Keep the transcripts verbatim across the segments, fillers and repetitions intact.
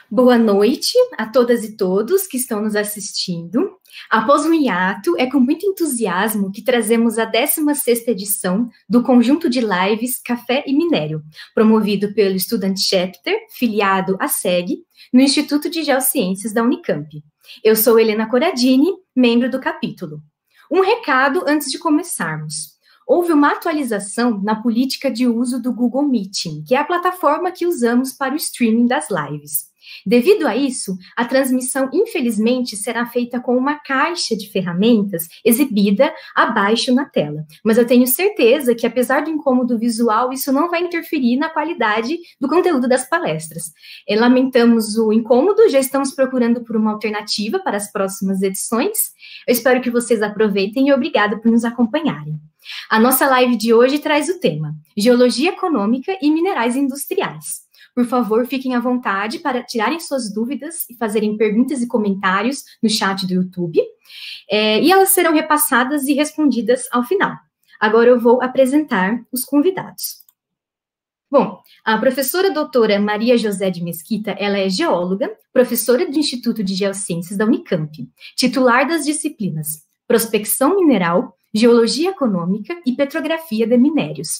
Boa noite a todas e todos que estão nos assistindo. Após um hiato, é com muito entusiasmo que trazemos a décima sexta edição do conjunto de lives Café e Minério, promovido pelo Student Chapter, filiado à S E G, no Instituto de Geociências da Unicamp. Eu sou Helena Coradini, membro do capítulo. Um recado antes de começarmos. Houve uma atualização na política de uso do Google Meeting, que é a plataforma que usamos para o streaming das lives. Devido a isso, a transmissão, infelizmente, será feita com uma caixa de ferramentas exibida abaixo na tela. Mas eu tenho certeza que, apesar do incômodo visual, isso não vai interferir na qualidade do conteúdo das palestras. E lamentamos o incômodo, já estamos procurando por uma alternativa para as próximas edições. Eu espero que vocês aproveitem e obrigado por nos acompanharem. A nossa live de hoje traz o tema Geologia Econômica e Minerais Industriais. Por favor, fiquem à vontade para tirarem suas dúvidas e fazerem perguntas e comentários no chat do YouTube, é, e elas serão repassadas e respondidas ao final. Agora eu vou apresentar os convidados. Bom, a professora doutora Maria José de Mesquita, ela é geóloga, professora do Instituto de Geociências da Unicamp, titular das disciplinas Prospecção Mineral, Geologia Econômica e Petrografia de Minérios.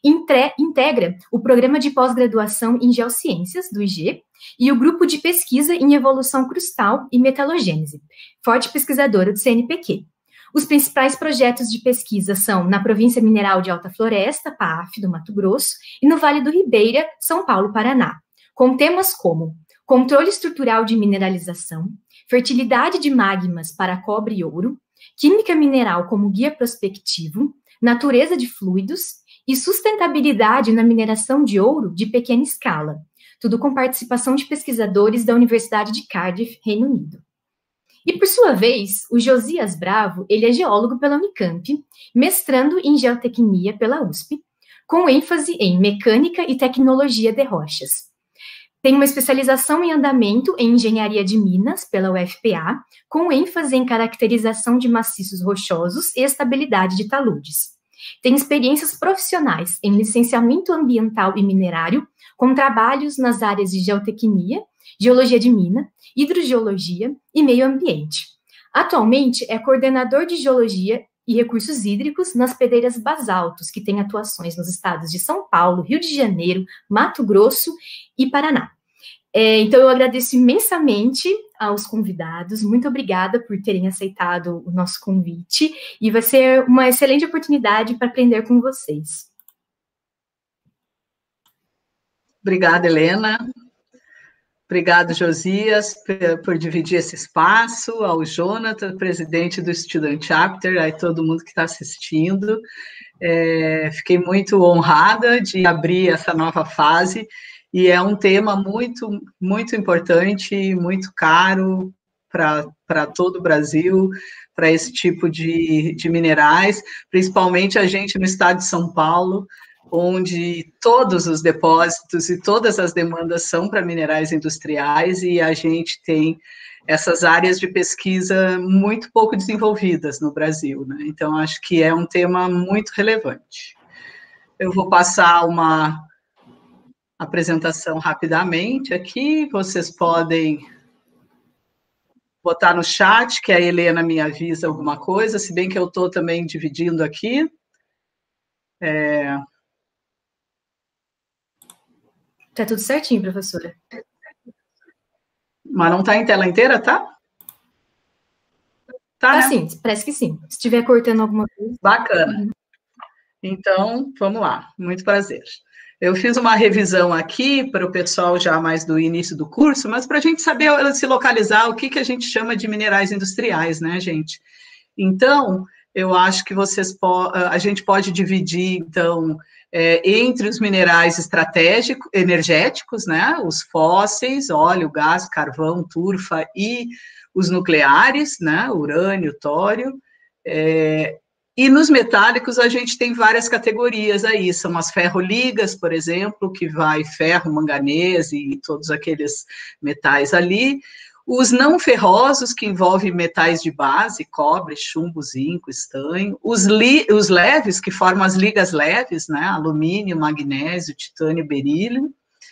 Integra o Programa de Pós-Graduação em Geociências, do I G, e o Grupo de Pesquisa em Evolução Crustal e Metalogênese, forte pesquisadora do C N P Q. Os principais projetos de pesquisa são na Província Mineral de Alta Floresta, P A F, do Mato Grosso, e no Vale do Ribeira, São Paulo, Paraná, com temas como controle estrutural de mineralização, fertilidade de magmas para cobre e ouro, química mineral como guia prospectivo, natureza de fluidos e sustentabilidade na mineração de ouro de pequena escala, tudo com participação de pesquisadores da Universidade de Cardiff, Reino Unido. E, por sua vez, o Josias Bravo, ele é geólogo pela Unicamp, mestrando em geotecnia pela U S P, com ênfase em mecânica e tecnologia de rochas. Tem uma especialização em andamento em engenharia de minas pela U F P A, com ênfase em caracterização de maciços rochosos e estabilidade de taludes. Tem experiências profissionais em licenciamento ambiental e minerário, com trabalhos nas áreas de geotecnia, geologia de mina, hidrogeologia e meio ambiente. Atualmente é coordenador de geologia e recursos hídricos nas Pedreiras Basaltos, que tem atuações nos estados de São Paulo, Rio de Janeiro, Mato Grosso e Paraná. É, então, eu agradeço imensamente aos convidados, muito obrigada por terem aceitado o nosso convite, e vai ser uma excelente oportunidade para aprender com vocês. Obrigada, Helena. Obrigado, Josias, por, por dividir esse espaço, ao Jonathan, presidente do Student Chapter, a todo mundo que está assistindo. É, fiquei muito honrada de abrir essa nova fase, e é um tema muito, muito importante, muito caro para todo o Brasil, para esse tipo de, de minerais, principalmente a gente no estado de São Paulo, onde todos os depósitos e todas as demandas são para minerais industriais, e a gente tem essas áreas de pesquisa muito pouco desenvolvidas no Brasil, né? Então, acho que é um tema muito relevante. Eu vou passar uma apresentação rapidamente aqui, vocês podem botar no chat, que a Helena me avisa alguma coisa, se bem que eu estou também dividindo aqui. É... Tá tudo certinho, professora. Mas não está em tela inteira, tá? Tá, tá, né? Sim, parece que sim. Se estiver cortando alguma coisa... Bacana. Então, vamos lá. Muito prazer. Eu fiz uma revisão aqui para o pessoal já mais do início do curso, mas para a gente saber se localizar o que, que a gente chama de minerais industriais, né, gente? Então, eu acho que vocês a gente pode dividir, então, é, entre os minerais estratégicos, energéticos, né, os fósseis, óleo, gás, carvão, turfa, e os nucleares, né, urânio, tório, é, e nos metálicos a gente tem várias categorias aí, são as ferroligas, por exemplo, que vai ferro, manganês e todos aqueles metais ali, os não ferrosos, que envolvem metais de base, cobre, chumbo, zinco, estanho, os, li, os leves, que formam as ligas leves, né, alumínio, magnésio, titânio, berílio,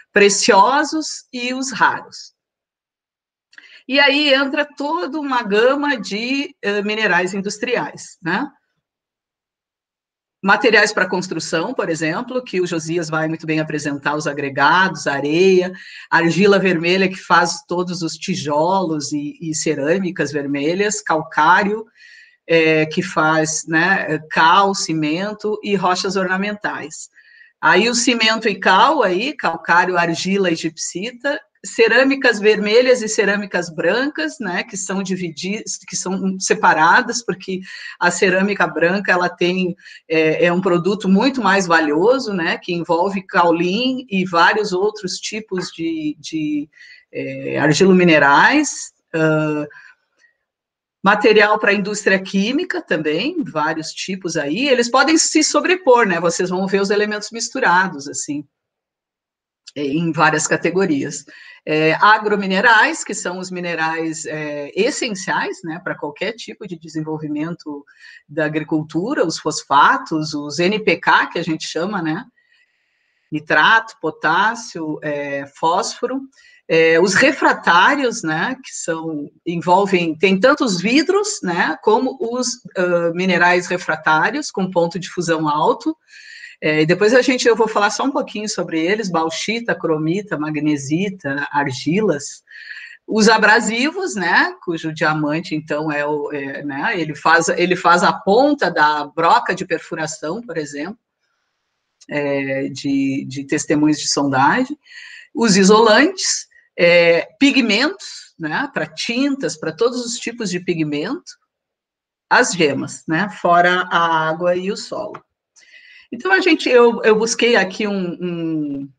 preciosos e os raros. E aí entra toda uma gama de uh, minerais industriais, né? Materiais para construção, por exemplo, que o Josias vai muito bem apresentar, os agregados, areia, argila vermelha, que faz todos os tijolos e, e cerâmicas vermelhas, calcário, é, que faz, né, cal, cimento e rochas ornamentais. Aí o cimento e cal, aí, calcário, argila e gipsita, cerâmicas vermelhas e cerâmicas brancas, né, que são divididas, que são separadas, porque a cerâmica branca, ela tem, é, é um produto muito mais valioso, né, que envolve caulim e vários outros tipos de, de é, argilominerais, uh, material para a indústria química também, vários tipos aí, eles podem se sobrepor, né, vocês vão ver os elementos misturados, assim, em várias categorias. É, agrominerais, que são os minerais é, essenciais, né, para qualquer tipo de desenvolvimento da agricultura, os fosfatos, os N P K, que a gente chama, né, nitrato, potássio, é, fósforo, é, os refratários, né, que são, envolvem, tem tanto os vidros, né, como os uh, minerais refratários, com ponto de fusão alto. É, e depois a gente, eu vou falar só um pouquinho sobre eles, bauxita, cromita, magnesita, argilas, os abrasivos, né, cujo diamante, então, é o, é, né, ele faz, ele faz a ponta da broca de perfuração, por exemplo, é, de, de testemunhos de sondagem, os isolantes, é, pigmentos, né, para tintas, para todos os tipos de pigmento, as gemas, né, fora a água e o solo. Então, a gente, eu, eu busquei aqui um, um,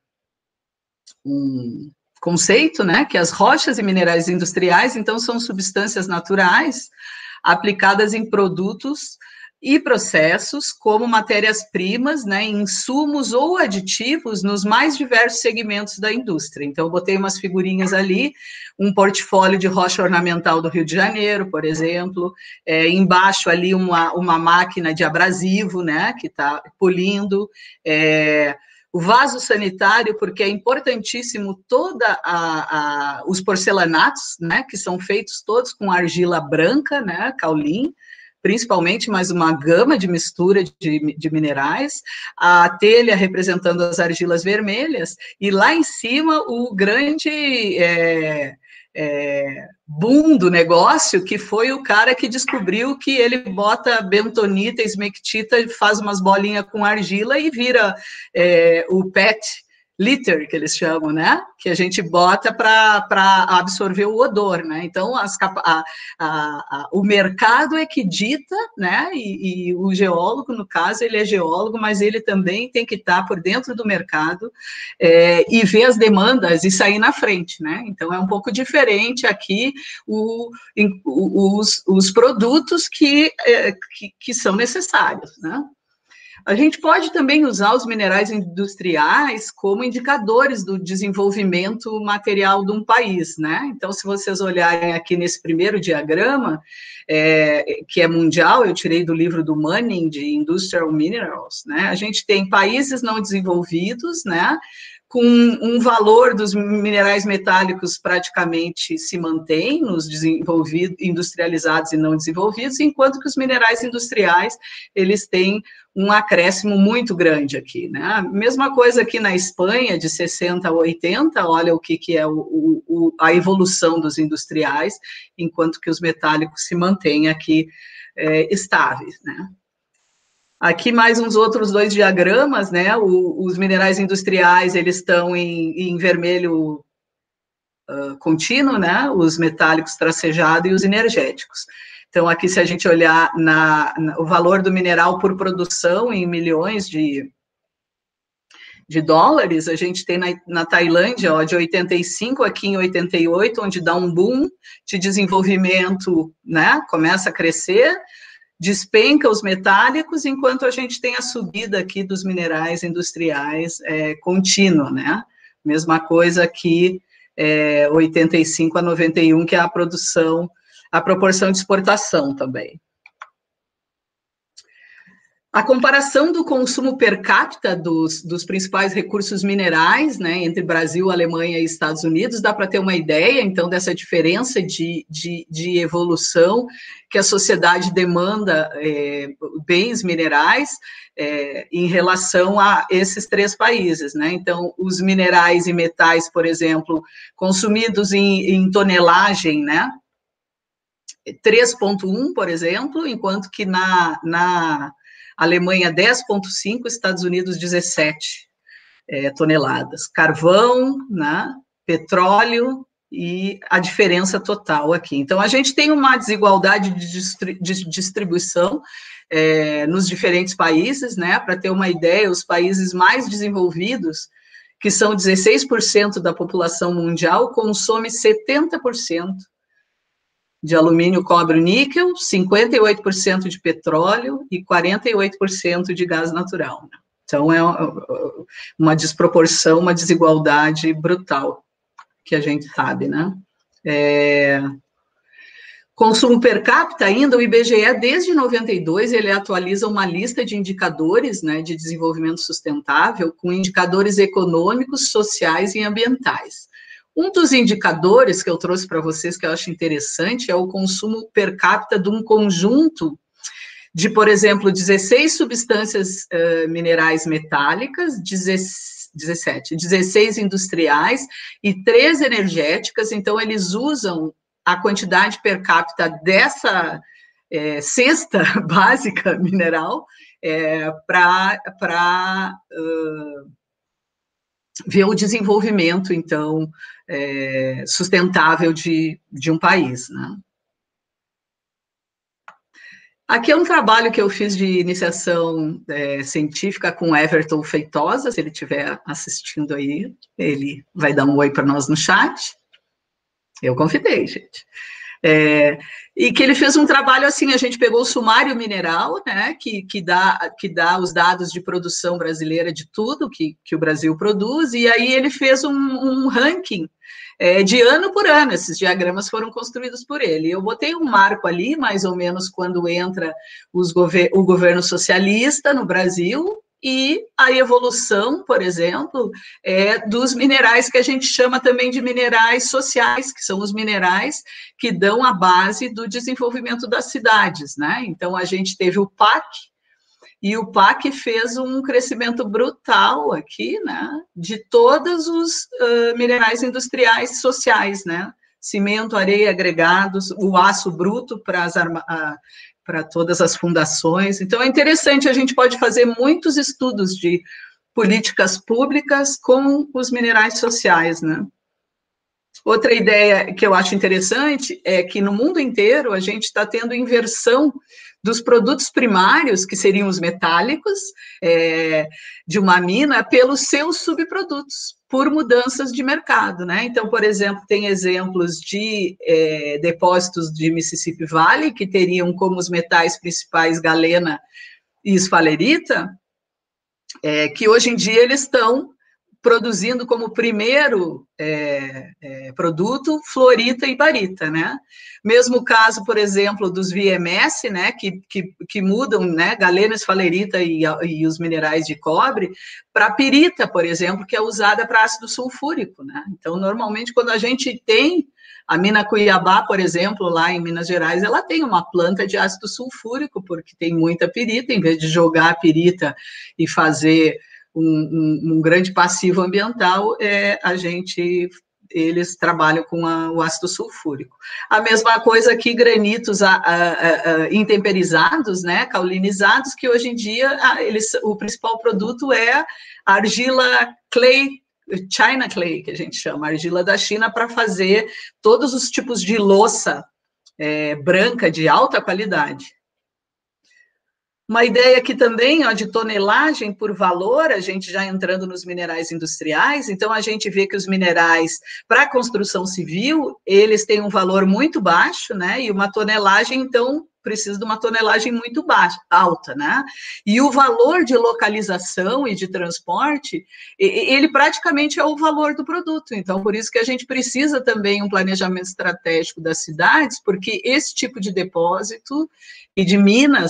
um conceito, né, que as rochas e minerais industriais, então, são substâncias naturais aplicadas em produtos e processos como matérias-primas, né, insumos ou aditivos nos mais diversos segmentos da indústria. Então, eu botei umas figurinhas ali, um portfólio de rocha ornamental do Rio de Janeiro, por exemplo, é, embaixo ali uma, uma máquina de abrasivo, né, que está polindo, é, o vaso sanitário, porque é importantíssimo toda a, a, os porcelanatos, né, que são feitos todos com argila branca, né, caulim, principalmente, mais uma gama de mistura de, de minerais, a telha representando as argilas vermelhas, e lá em cima o grande é, é, boom do negócio, que foi o cara que descobriu que ele bota bentonita, esmectita, faz umas bolinhas com argila e vira é, o P E T litter, que eles chamam, né, que a gente bota para absorver o odor, né, então as, a, a, a, o mercado é que dita, né, e, e o geólogo, no caso, ele é geólogo, mas ele também tem que estar por dentro do mercado é, e ver as demandas e sair na frente, né, então é um pouco diferente aqui o, os, os produtos que, é, que, que são necessários, né. A gente pode também usar os minerais industriais como indicadores do desenvolvimento material de um país, né? Então, se vocês olharem aqui nesse primeiro diagrama, é, que é mundial, eu tirei do livro do Manning, de Industrial Minerals, né? A gente tem países não desenvolvidos, né? Com um valor dos minerais metálicos praticamente se mantém nos desenvolvidos, industrializados e não desenvolvidos, enquanto que os minerais industriais, eles têm um acréscimo muito grande aqui, né? Mesma coisa aqui na Espanha, de sessenta a oitenta, olha o que, que é o, o, a evolução dos industriais, enquanto que os metálicos se mantêm aqui é, estáveis, né? Aqui mais uns outros dois diagramas, né, o, os minerais industriais, eles estão em, em vermelho uh, contínuo, né, os metálicos tracejados e os energéticos. Então, aqui se a gente olhar na, na, o valor do mineral por produção em milhões de, de dólares, a gente tem na, na Tailândia, ó, de oitenta e cinco aqui em oitenta e oito, onde dá um boom de desenvolvimento, né, começa a crescer, despenca os metálicos, enquanto a gente tem a subida aqui dos minerais industriais é, contínua, né? Mesma coisa aqui, é, oitenta e cinco a noventa e um, que é a produção, a proporção de exportação também. A comparação do consumo per capita dos, dos principais recursos minerais, né, entre Brasil, Alemanha e Estados Unidos, dá para ter uma ideia, então, dessa diferença de, de, de evolução que a sociedade demanda é, bens minerais é, em relação a esses três países, né? Então, os minerais e metais, por exemplo, consumidos em, em tonelagem, né, três vírgula um, por exemplo, enquanto que na... na Alemanha dez vírgula cinco, Estados Unidos dezessete é, toneladas. Carvão, né, petróleo e a diferença total aqui. Então, a gente tem uma desigualdade de, distri de distribuição é, nos diferentes países, né, para ter uma ideia, os países mais desenvolvidos, que são dezesseis por cento da população mundial, consomem setenta por cento de alumínio, cobre e níquel, cinquenta e oito por cento de petróleo e quarenta e oito por cento de gás natural. Então, é uma desproporção, uma desigualdade brutal, que a gente sabe, né? É... Consumo per capita ainda, o I B G E, desde noventa e dois, ele atualiza uma lista de indicadores, né, de desenvolvimento sustentável, com indicadores econômicos, sociais e ambientais. Um dos indicadores que eu trouxe para vocês, que eu acho interessante, é o consumo per capita de um conjunto de, por exemplo, dezesseis substâncias uh, minerais metálicas, dezessete, dezesseis industriais e três energéticas. Então, eles usam a quantidade per capita dessa é, cesta básica mineral é, para... Uh, ver o desenvolvimento, então, é, sustentável de, de um país, né? Aqui é um trabalho que eu fiz de iniciação é, científica com Everton Feitosa, se ele estiver assistindo aí, ele vai dar um oi para nós no chat. Eu convidei, gente. É, e que ele fez um trabalho assim, a gente pegou o sumário mineral, né, que, que, dá, que dá os dados de produção brasileira de tudo que, que o Brasil produz, e aí ele fez um, um ranking é, de ano por ano, esses diagramas foram construídos por ele. Eu botei um marco ali, mais ou menos quando entra os gover o governo socialista no Brasil, e a evolução, por exemplo, é dos minerais que a gente chama também de minerais sociais, que são os minerais que dão a base do desenvolvimento das cidades, né? Então, a gente teve o P A C, e o P A C fez um crescimento brutal aqui, né? De todos os uh, minerais industriais sociais, né? Cimento, areia, agregados, o aço bruto para as arma para todas as fundações. Então, é interessante, a gente pode fazer muitos estudos de políticas públicas com os minerais sociais, né? Outra ideia que eu acho interessante é que no mundo inteiro a gente está tendo inversão dos produtos primários, que seriam os metálicos, é, de uma mina, pelos seus subprodutos, por mudanças de mercado, né? Então, por exemplo, tem exemplos de é, depósitos de Mississippi Valley, que teriam como os metais principais galena e esfalerita, é, que hoje em dia eles estão produzindo como primeiro é, é, produto fluorita e barita, né? Mesmo caso, por exemplo, dos V M S, né, que, que, que mudam, né, galena, esfalerita e, e os minerais de cobre, para pirita, por exemplo, que é usada para ácido sulfúrico, né? Então, normalmente, quando a gente tem a mina Cuiabá, por exemplo, lá em Minas Gerais, ela tem uma planta de ácido sulfúrico, porque tem muita pirita, em vez de jogar a pirita e fazer Um, um, um grande passivo ambiental, é, a gente, eles trabalham com a, o ácido sulfúrico. A mesma coisa aqui, granitos a, a, a, intemperizados, né, caulinizados, que hoje em dia, a, eles, o principal produto é a argila clay, China clay, que a gente chama, argila da China, para fazer todos os tipos de louça é, branca de alta qualidade. Uma ideia aqui também, ó, de tonelagem por valor, a gente já entrando nos minerais industriais, então a gente vê que os minerais para construção civil, eles têm um valor muito baixo, né, e uma tonelagem, então, precisa de uma tonelagem muito baixa, alta, né, e o valor de localização e de transporte, ele praticamente é o valor do produto, então, por isso que a gente precisa também um planejamento estratégico das cidades, porque esse tipo de depósito e de minas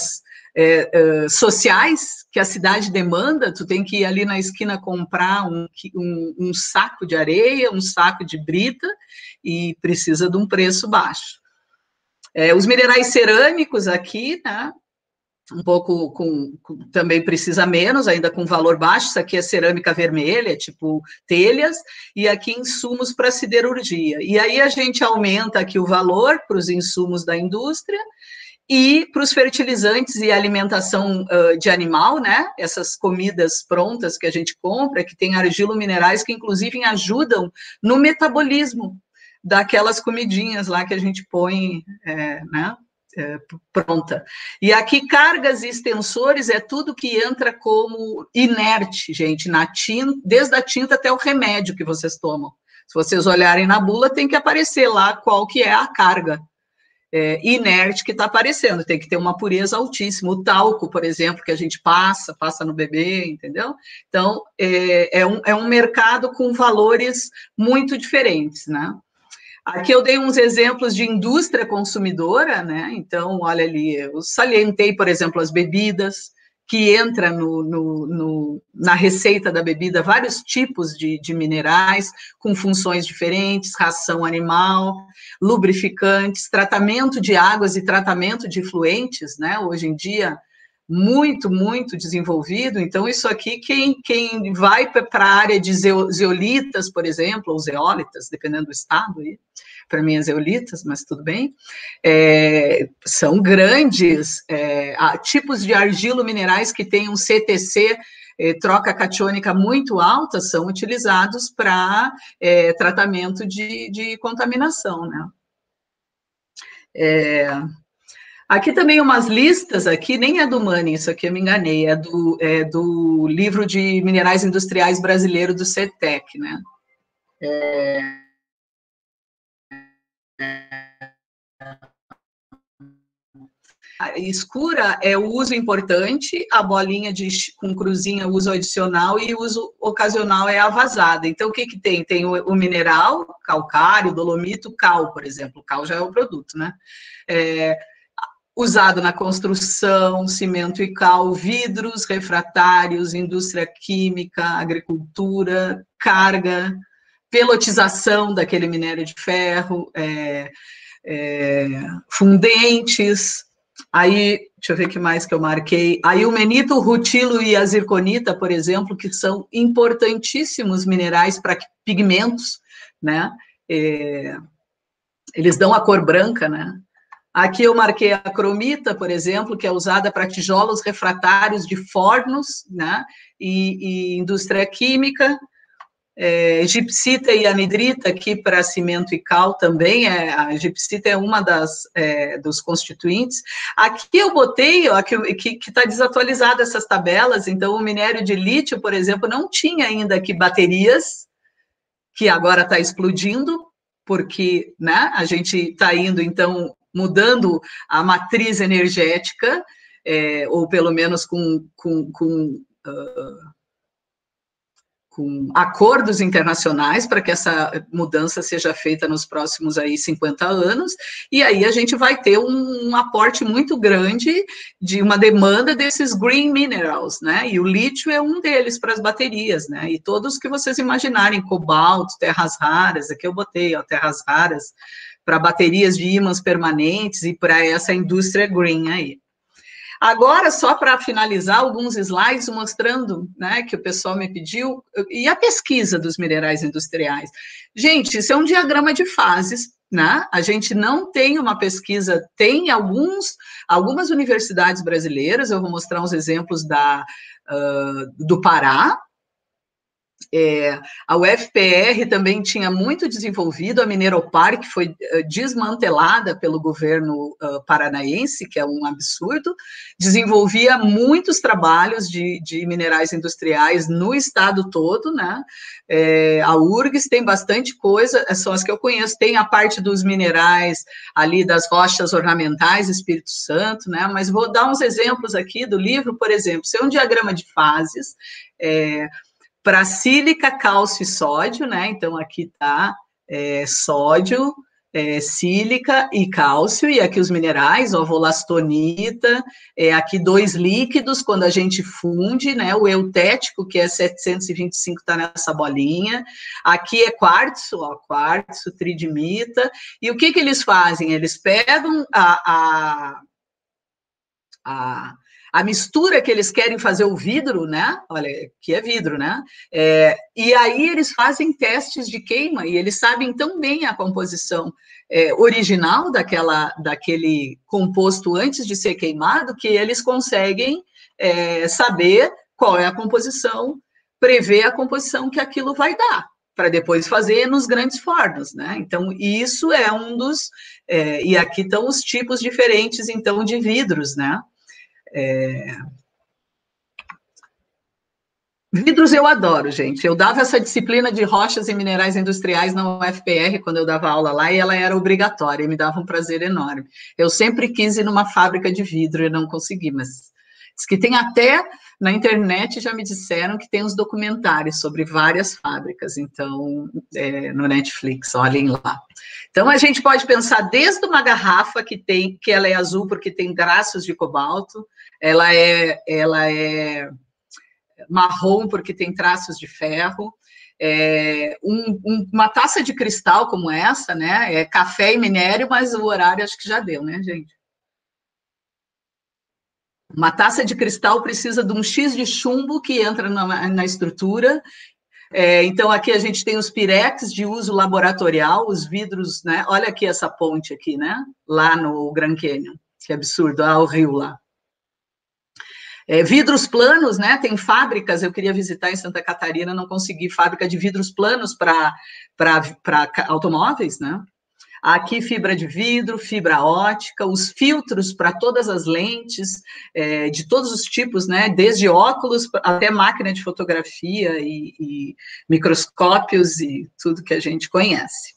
é, é, sociais que a cidade demanda. Tu tem que ir ali na esquina comprar um, um, um saco de areia, um saco de brita, e precisa de um preço baixo. É, os minerais cerâmicos aqui, né, um pouco com, com, também precisa menos, ainda com valor baixo. Isso aqui é cerâmica vermelha, tipo telhas, e aqui insumos para siderurgia. E aí a gente aumenta aqui o valor para os insumos da indústria e para os fertilizantes e alimentação uh, de animal, né? Essas comidas prontas que a gente compra, que tem argilominerais que inclusive ajudam no metabolismo daquelas comidinhas lá que a gente põe, é, né? É, pronta. E aqui, cargas e extensores é tudo que entra como inerte, gente, na tinta, desde a tinta até o remédio que vocês tomam. Se vocês olharem na bula, tem que aparecer lá qual que é a carga é, inerte que está aparecendo. Tem que ter uma pureza altíssima. O talco, por exemplo, que a gente passa, passa no bebê, entendeu? Então, é, é, um, é um mercado com valores muito diferentes, né? Aqui eu dei uns exemplos de indústria consumidora, né? Então, olha ali, eu salientei, por exemplo, as bebidas, que entra no, no, no, na receita da bebida vários tipos de, de minerais com funções diferentes, ração animal, lubrificantes, tratamento de águas e tratamento de efluentes, né? Hoje em dia, muito, muito desenvolvido. Então, isso aqui, quem, quem vai para a área de zeolitas, por exemplo, ou zeólitas, dependendo do estado, para mim é zeolitas, mas tudo bem, é, são grandes é, tipos de argilominerais que têm um C T C, é, troca catiônica muito alta, são utilizados para é, tratamento de, de contaminação, né? É... Aqui também umas listas, aqui nem é do Mani, isso aqui eu me enganei, é do, é do livro de minerais industriais brasileiro do CETEC, né? É... A escura é o uso importante, a bolinha de, com cruzinha, uso adicional, e o uso ocasional é a vazada. Então, o que que tem? Tem o, o mineral, calcário, dolomito, cal, por exemplo. Cal já é o produto, né? É... usado na construção, cimento e cal, vidros, refratários, indústria química, agricultura, carga, pelotização daquele minério de ferro, é, é, fundentes, aí, deixa eu ver o que mais que eu marquei, aí o menito, o rutilo e a zirconita, por exemplo, que são importantíssimos minerais para pigmentos, né, é, eles dão a cor branca, né. Aqui eu marquei a cromita, por exemplo, que é usada para tijolos refratários de fornos, né, e, e indústria química, é, gipsita e anidrita aqui para cimento e cal também, é, a gipsita é uma das, é, dos constituintes. Aqui eu botei, ó, que está desatualizada essas tabelas, então o minério de lítio, por exemplo, não tinha ainda aqui baterias, que agora está explodindo, porque, né, a gente está indo, então, mudando a matriz energética, é, ou pelo menos com, com, com, uh, com acordos internacionais para que essa mudança seja feita nos próximos aí cinquenta anos, e aí a gente vai ter um, um aporte muito grande de uma demanda desses green minerals, né, e o lítio é um deles para as baterias, né, e todos que vocês imaginarem, cobalto, terras raras, aqui eu botei, ó, terras raras, para baterias de ímãs permanentes e para essa indústria green aí. Agora, só para finalizar, alguns slides mostrando, né, que o pessoal me pediu, e a pesquisa dos minerais industriais. Gente, isso é um diagrama de fases, né? A gente não tem uma pesquisa, tem alguns, algumas universidades brasileiras, eu vou mostrar uns exemplos da, uh, do Pará. É, a U F P R também tinha muito desenvolvido, a Mineropar, que foi uh, desmantelada pelo governo uh, paranaense, que é um absurdo, desenvolvia muitos trabalhos de, de minerais industriais no estado todo, né? É, a U R G S tem bastante coisa, são as que eu conheço, tem a parte dos minerais ali, das rochas ornamentais, Espírito Santo, né? Mas vou dar uns exemplos aqui do livro, por exemplo, isso é um diagrama de fases, é, para sílica, cálcio e sódio, né? Então, aqui está é, sódio, É, sílica e cálcio, e aqui os minerais, ó, volastonita, é, aqui dois líquidos, quando a gente funde, né, o eutético, que é setecentos e vinte e cinco, está nessa bolinha, aqui é quartzo, ó, quartzo, tridimita, e o que que eles fazem? Eles pegam a, a, a A mistura que eles querem fazer o vidro, né? Olha, que é vidro, né? É, e aí eles fazem testes de queima e eles sabem tão bem a composição é, original daquela, daquele composto antes de ser queimado que eles conseguem é, saber qual é a composição, prever a composição que aquilo vai dar, para depois fazer nos grandes fornos, né? Então, isso é um dos... É, e aqui estão os tipos diferentes, então, de vidros, né? É... Vidros eu adoro, gente. Eu dava essa disciplina de rochas e minerais industriais na U F P R, quando eu dava aula lá, e ela era obrigatória, e me dava um prazer enorme. Eu sempre quis ir numa fábrica de vidro e não consegui, mas diz que tem até, na internet já me disseram que tem uns documentários sobre várias fábricas, então, é, no Netflix, olhem lá. Então, a gente pode pensar desde uma garrafa que tem, que ela é azul porque tem traços de cobalto, ela é, ela é marrom porque tem traços de ferro, é, um, um, uma taça de cristal como essa, né, é café e minério, mas o horário acho que já deu, né, gente? Uma taça de cristal precisa de um X de chumbo que entra na, na estrutura. É, então, aqui a gente tem os pirex de uso laboratorial, os vidros, né? Olha aqui essa ponte aqui, né? Lá no Grand Canyon, que absurdo, ah, o rio lá. É, vidros planos, né? Tem fábricas, eu queria visitar em Santa Catarina, não consegui, fábrica de vidros planos para automóveis, né? Aqui fibra de vidro, fibra ótica, os filtros para todas as lentes, é, de todos os tipos, né? Desde óculos até máquina de fotografia e, e microscópios e tudo que a gente conhece.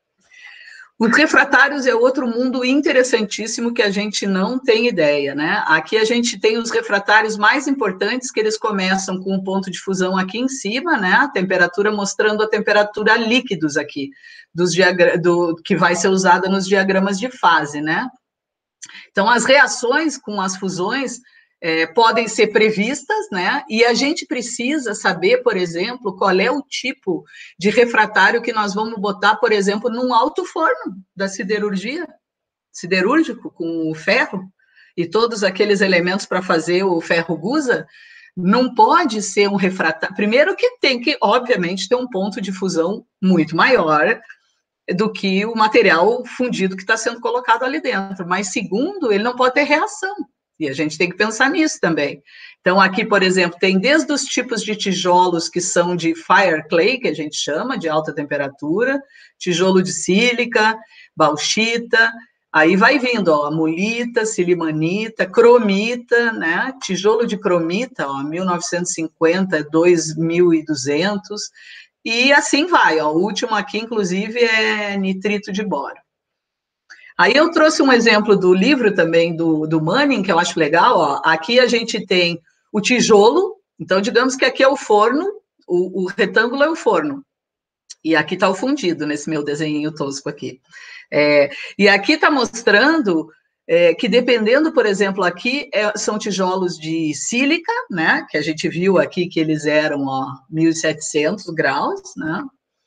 Os refratários é outro mundo interessantíssimo que a gente não tem ideia, né? Aqui a gente tem os refratários mais importantes, que eles começam com um ponto de fusão aqui em cima, né? A temperatura, mostrando a temperatura líquidos aqui, dos diagra- do, que vai ser usada nos diagramas de fase, né? Então, as reações com as fusões é, podem ser previstas, né? E a gente precisa saber, por exemplo, qual é o tipo de refratário que nós vamos botar, por exemplo, num alto forno da siderurgia, siderúrgico, com o ferro e todos aqueles elementos para fazer o ferro gusa. Não pode ser um refratário. Primeiro que tem que, obviamente, ter um ponto de fusão muito maior do que o material fundido que está sendo colocado ali dentro. Mas, segundo, ele não pode ter reação. E a gente tem que pensar nisso também. Então, aqui, por exemplo, tem desde os tipos de tijolos que são de fire clay, que a gente chama, de alta temperatura, tijolo de sílica, bauxita, aí vai vindo, ó, amolita, silimanita, cromita, né, tijolo de cromita, ó, mil novecentos e cinquenta, dois mil e duzentos, e assim vai, ó, o último aqui, inclusive, é nitrito de boro. Aí eu trouxe um exemplo do livro também, do, do Manning, que eu acho legal, ó. Aqui a gente tem o tijolo, então digamos que aqui é o forno, o, o retângulo é o forno, e aqui está o fundido, nesse meu desenho tosco aqui. É, e aqui está mostrando é, que dependendo, por exemplo, aqui é, são tijolos de sílica, né, que a gente viu aqui que eles eram, ó, mil e setecentos graus, né,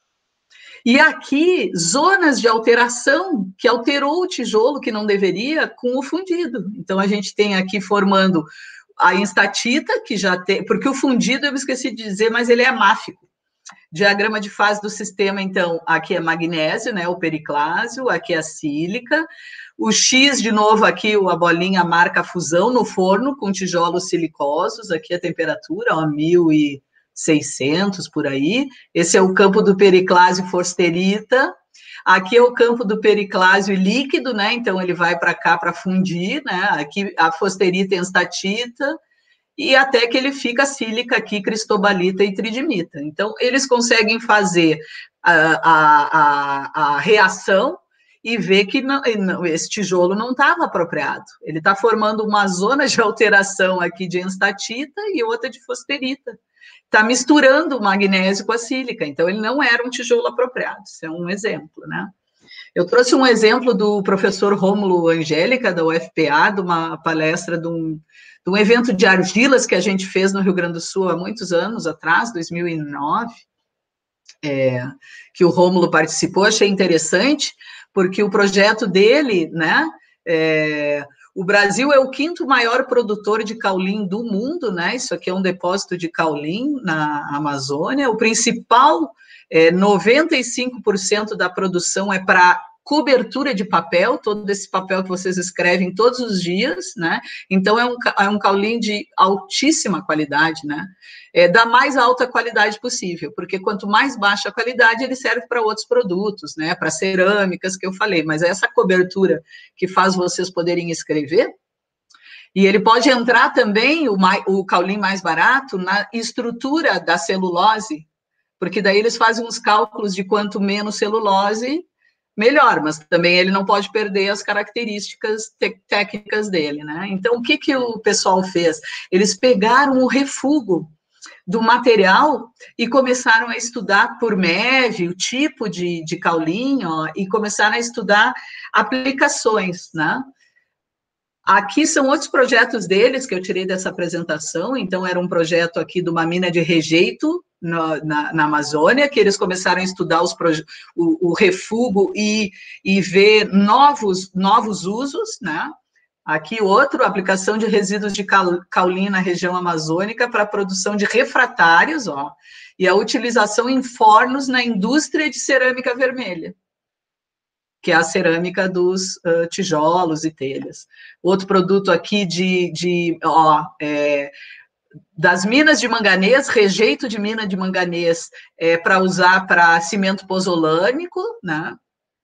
e aqui, zonas de alteração, que alterou o tijolo, que não deveria, com o fundido. Então, a gente tem aqui formando a enstatita, que já tem... Porque o fundido, eu me esqueci de dizer, mas ele é amáfico. Diagrama de fase do sistema, então, aqui é magnésio, né, o periclásio, aqui é a sílica. O X, de novo, aqui a bolinha marca a fusão no forno, com tijolos silicosos, aqui a temperatura, ó, mil e seiscentos por aí. Esse é o campo do periclásio forsterita. Aqui é o campo do periclásio líquido, né? Então ele vai para cá para fundir, né? Aqui a forsterita e enstatita, e até que ele fica sílica aqui, cristobalita e tridimita. Então eles conseguem fazer a, a, a, a reação e ver que não, esse tijolo não estava apropriado. Ele está formando uma zona de alteração aqui de enstatita e outra de forsterita. Está misturando o magnésio com a sílica, então ele não era um tijolo apropriado, isso é um exemplo, né? Eu trouxe um exemplo do professor Rômulo Angélica, da U F P A, de uma palestra de um, de um evento de argilas que a gente fez no Rio Grande do Sul há muitos anos atrás, dois mil e nove, é, que o Rômulo participou. Achei interessante, porque o projeto dele, né, é, o Brasil é o quinto maior produtor de caulim do mundo, né, isso aqui é um depósito de caulim na Amazônia, o principal, é, noventa e cinco por cento da produção é para cobertura de papel, todo esse papel que vocês escrevem todos os dias, né, então é um, é um caulim de altíssima qualidade, né, é, da mais alta qualidade possível, porque quanto mais baixa a qualidade, ele serve para outros produtos, né, para cerâmicas que eu falei, mas essa cobertura que faz vocês poderem escrever, e ele pode entrar também, o, mais, o caulim mais barato, na estrutura da celulose, porque daí eles fazem uns cálculos de quanto menos celulose, melhor, mas também ele não pode perder as características técnicas dele, né? Então, o que, que o pessoal fez? Eles pegaram o refúgio do material e começaram a estudar por M E V, o tipo de, de caulim, ó, e começaram a estudar aplicações, né? Aqui são outros projetos deles que eu tirei dessa apresentação, então era um projeto aqui de uma mina de rejeito na, na, na Amazônia, que eles começaram a estudar os o, o refúgio e, e ver novos, novos usos, né? Aqui outro, aplicação de resíduos de caulim na região amazônica para a produção de refratários, ó, e a utilização em fornos na indústria de cerâmica vermelha, que é a cerâmica dos uh, tijolos e telhas. Outro produto aqui de, de ó, é, das minas de manganês, rejeito de mina de manganês é, para usar para cimento pozolânico, né?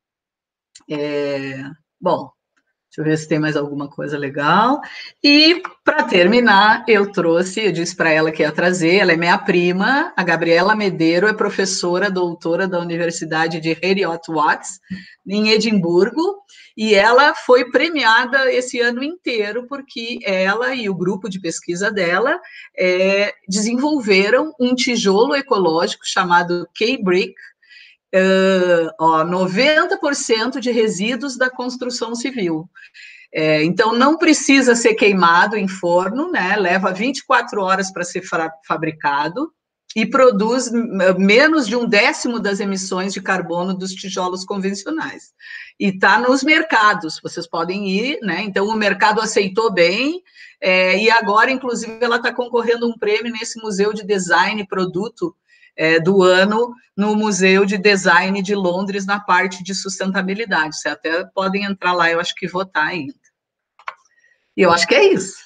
É, bom, deixa eu ver se tem mais alguma coisa legal. E, para terminar, eu trouxe, eu disse para ela que ia trazer, ela é minha prima, a Gabriela Medeiro, é professora, doutora da Universidade de Heriot-Watt, em Edimburgo, e ela foi premiada esse ano inteiro, porque ela e o grupo de pesquisa dela é, desenvolveram um tijolo ecológico chamado K-Brick, Uh, ó, noventa por cento de resíduos da construção civil. É, então, não precisa ser queimado em forno, né? Leva vinte e quatro horas para ser fabricado e produz menos de um décimo das emissões de carbono dos tijolos convencionais. E está nos mercados, vocês podem ir, né? Então, o mercado aceitou bem, é, e agora, inclusive, ela está concorrendo a um prêmio nesse Museu de Design e Produto É, do ano no Museu de Design de Londres, na parte de sustentabilidade. Vocês até podem entrar lá, eu acho que votar ainda. E eu acho que é isso.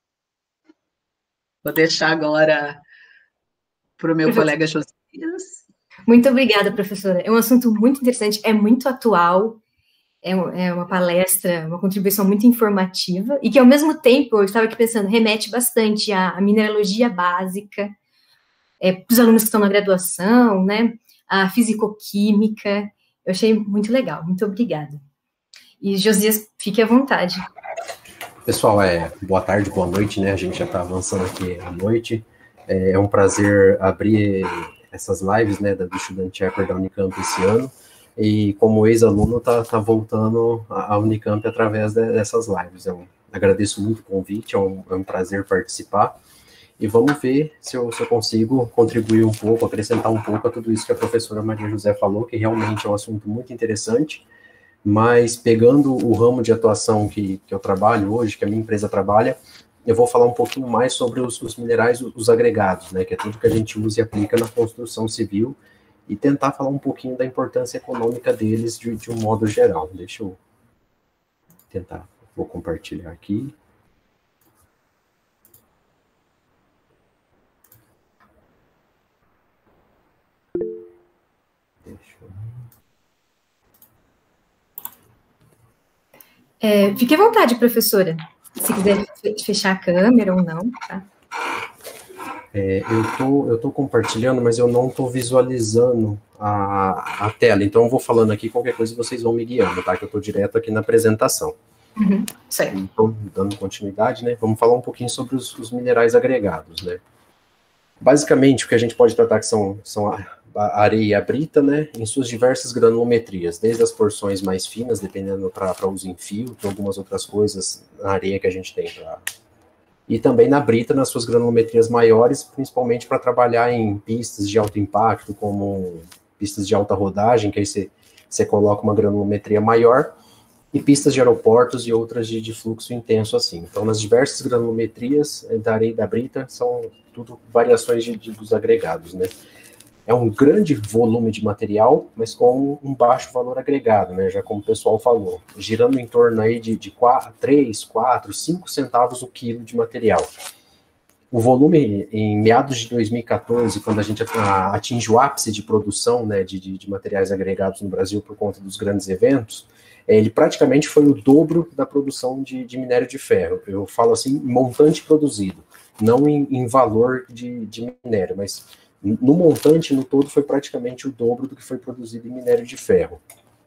Vou deixar agora para o meu colega Josias. Muito obrigada, professora. É um assunto muito interessante, é muito atual, é, é uma palestra, uma contribuição muito informativa, e que, ao mesmo tempo, eu estava aqui pensando, remete bastante à, à mineralogia básica, É, para os alunos que estão na graduação, né, a fisicoquímica, eu achei muito legal, muito obrigada. E, Josias, fique à vontade. Pessoal, é, boa tarde, boa noite, né, a gente já está avançando aqui à noite, é, é um prazer abrir essas lives, né, do Student Chapter da Unicamp esse ano, e como ex-aluno está tá voltando à Unicamp através de, dessas lives. Eu agradeço muito o convite, é um, é um prazer participar. E vamos ver se eu, se eu consigo contribuir um pouco, acrescentar um pouco a tudo isso que a professora Maria José falou, que realmente é um assunto muito interessante, mas pegando o ramo de atuação que, que eu trabalho hoje, que a minha empresa trabalha, eu vou falar um pouquinho mais sobre os, os minerais, os agregados, né, que é tudo que a gente usa e aplica na construção civil, e tentar falar um pouquinho da importância econômica deles de, de um modo geral. Deixa eu tentar, vou compartilhar aqui. É, fique à vontade, professora, se quiser fechar a câmera ou não, tá? É, eu tô, eu tô compartilhando, mas eu não tô visualizando a, a tela, então eu vou falando aqui, qualquer coisa vocês vão me guiando, tá? Que eu tô direto aqui na apresentação. Uhum, certo. Então, dando continuidade, né? Vamos falar um pouquinho sobre os, os minerais agregados, né? Basicamente, o que a gente pode tratar que são, são a, a areia e a brita, né, em suas diversas granulometrias, desde as porções mais finas, dependendo para uso em fio, tem algumas outras coisas na areia que a gente tem para... E também na brita, nas suas granulometrias maiores, principalmente para trabalhar em pistas de alto impacto, como pistas de alta rodagem, que aí você, você coloca uma granulometria maior, e pistas de aeroportos e outras de, de fluxo intenso assim. Então, nas diversas granulometrias da areia e da brita, são tudo variações de, de, dos agregados, né? É um grande volume de material, mas com um baixo valor agregado, né? Já como o pessoal falou, girando em torno aí de, de quatro, três, quatro, cinco centavos o quilo de material. O volume, em meados de dois mil e quatorze, quando a gente atinge o ápice de produção, né, de, de, de materiais agregados no Brasil por conta dos grandes eventos, ele praticamente foi o dobro da produção de, de minério de ferro. Eu falo assim, montante produzido, não em, em valor de, de minério, mas no montante, no todo, foi praticamente o dobro do que foi produzido em minério de ferro.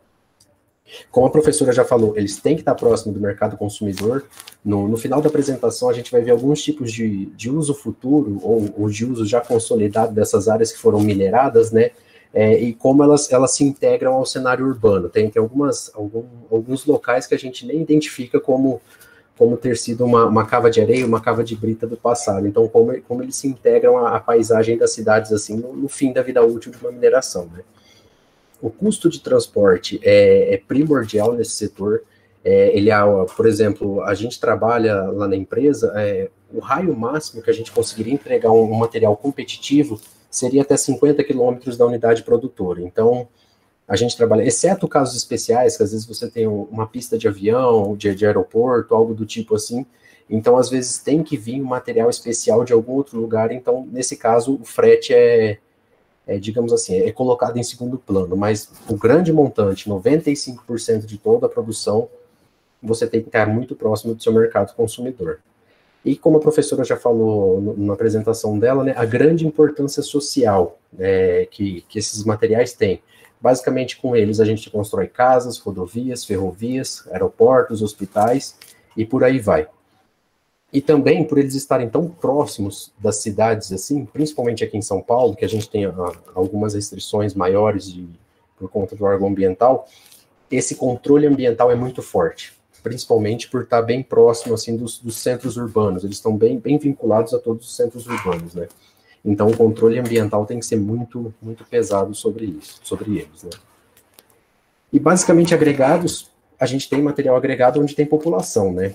Como a professora já falou, eles têm que estar próximo do mercado consumidor. No, no final da apresentação, a gente vai ver alguns tipos de, de uso futuro, ou, ou de uso já consolidado dessas áreas que foram mineradas, né? É, e como elas, elas se integram ao cenário urbano. Tem, tem algumas, algum, alguns locais que a gente nem identifica como, como ter sido uma, uma cava de areia, uma cava de brita do passado. Então, como, como eles se integram à, à paisagem das cidades, assim, no, no fim da vida útil de uma mineração, né? O custo de transporte é, é primordial nesse setor. É, ele, por exemplo, a gente trabalha lá na empresa, é, o raio máximo que a gente conseguiria entregar um, um material competitivo seria até cinquenta quilômetros da unidade produtora. Então, a gente trabalha, exceto casos especiais, que às vezes você tem uma pista de avião, de, de aeroporto, algo do tipo assim, então às vezes tem que vir um material especial de algum outro lugar, então nesse caso o frete é, é digamos assim, é colocado em segundo plano, mas o grande montante, noventa e cinco por cento de toda a produção, você tem que estar muito próximo do seu mercado consumidor. E como a professora já falou no, na apresentação dela, né, a grande importância social é, que, que esses materiais têm. Basicamente, com eles, a gente constrói casas, rodovias, ferrovias, aeroportos, hospitais, e por aí vai. E também, por eles estarem tão próximos das cidades, assim, principalmente aqui em São Paulo, que a gente tem a, algumas restrições maiores de, por conta do órgão ambiental, esse controle ambiental é muito forte, principalmente por estar bem próximo, assim, dos, dos centros urbanos. Eles estão bem, bem vinculados a todos os centros urbanos, né? Então, o controle ambiental tem que ser muito, muito pesado sobre isso, sobre eles, né? E, basicamente, agregados, a gente tem material agregado onde tem população, né?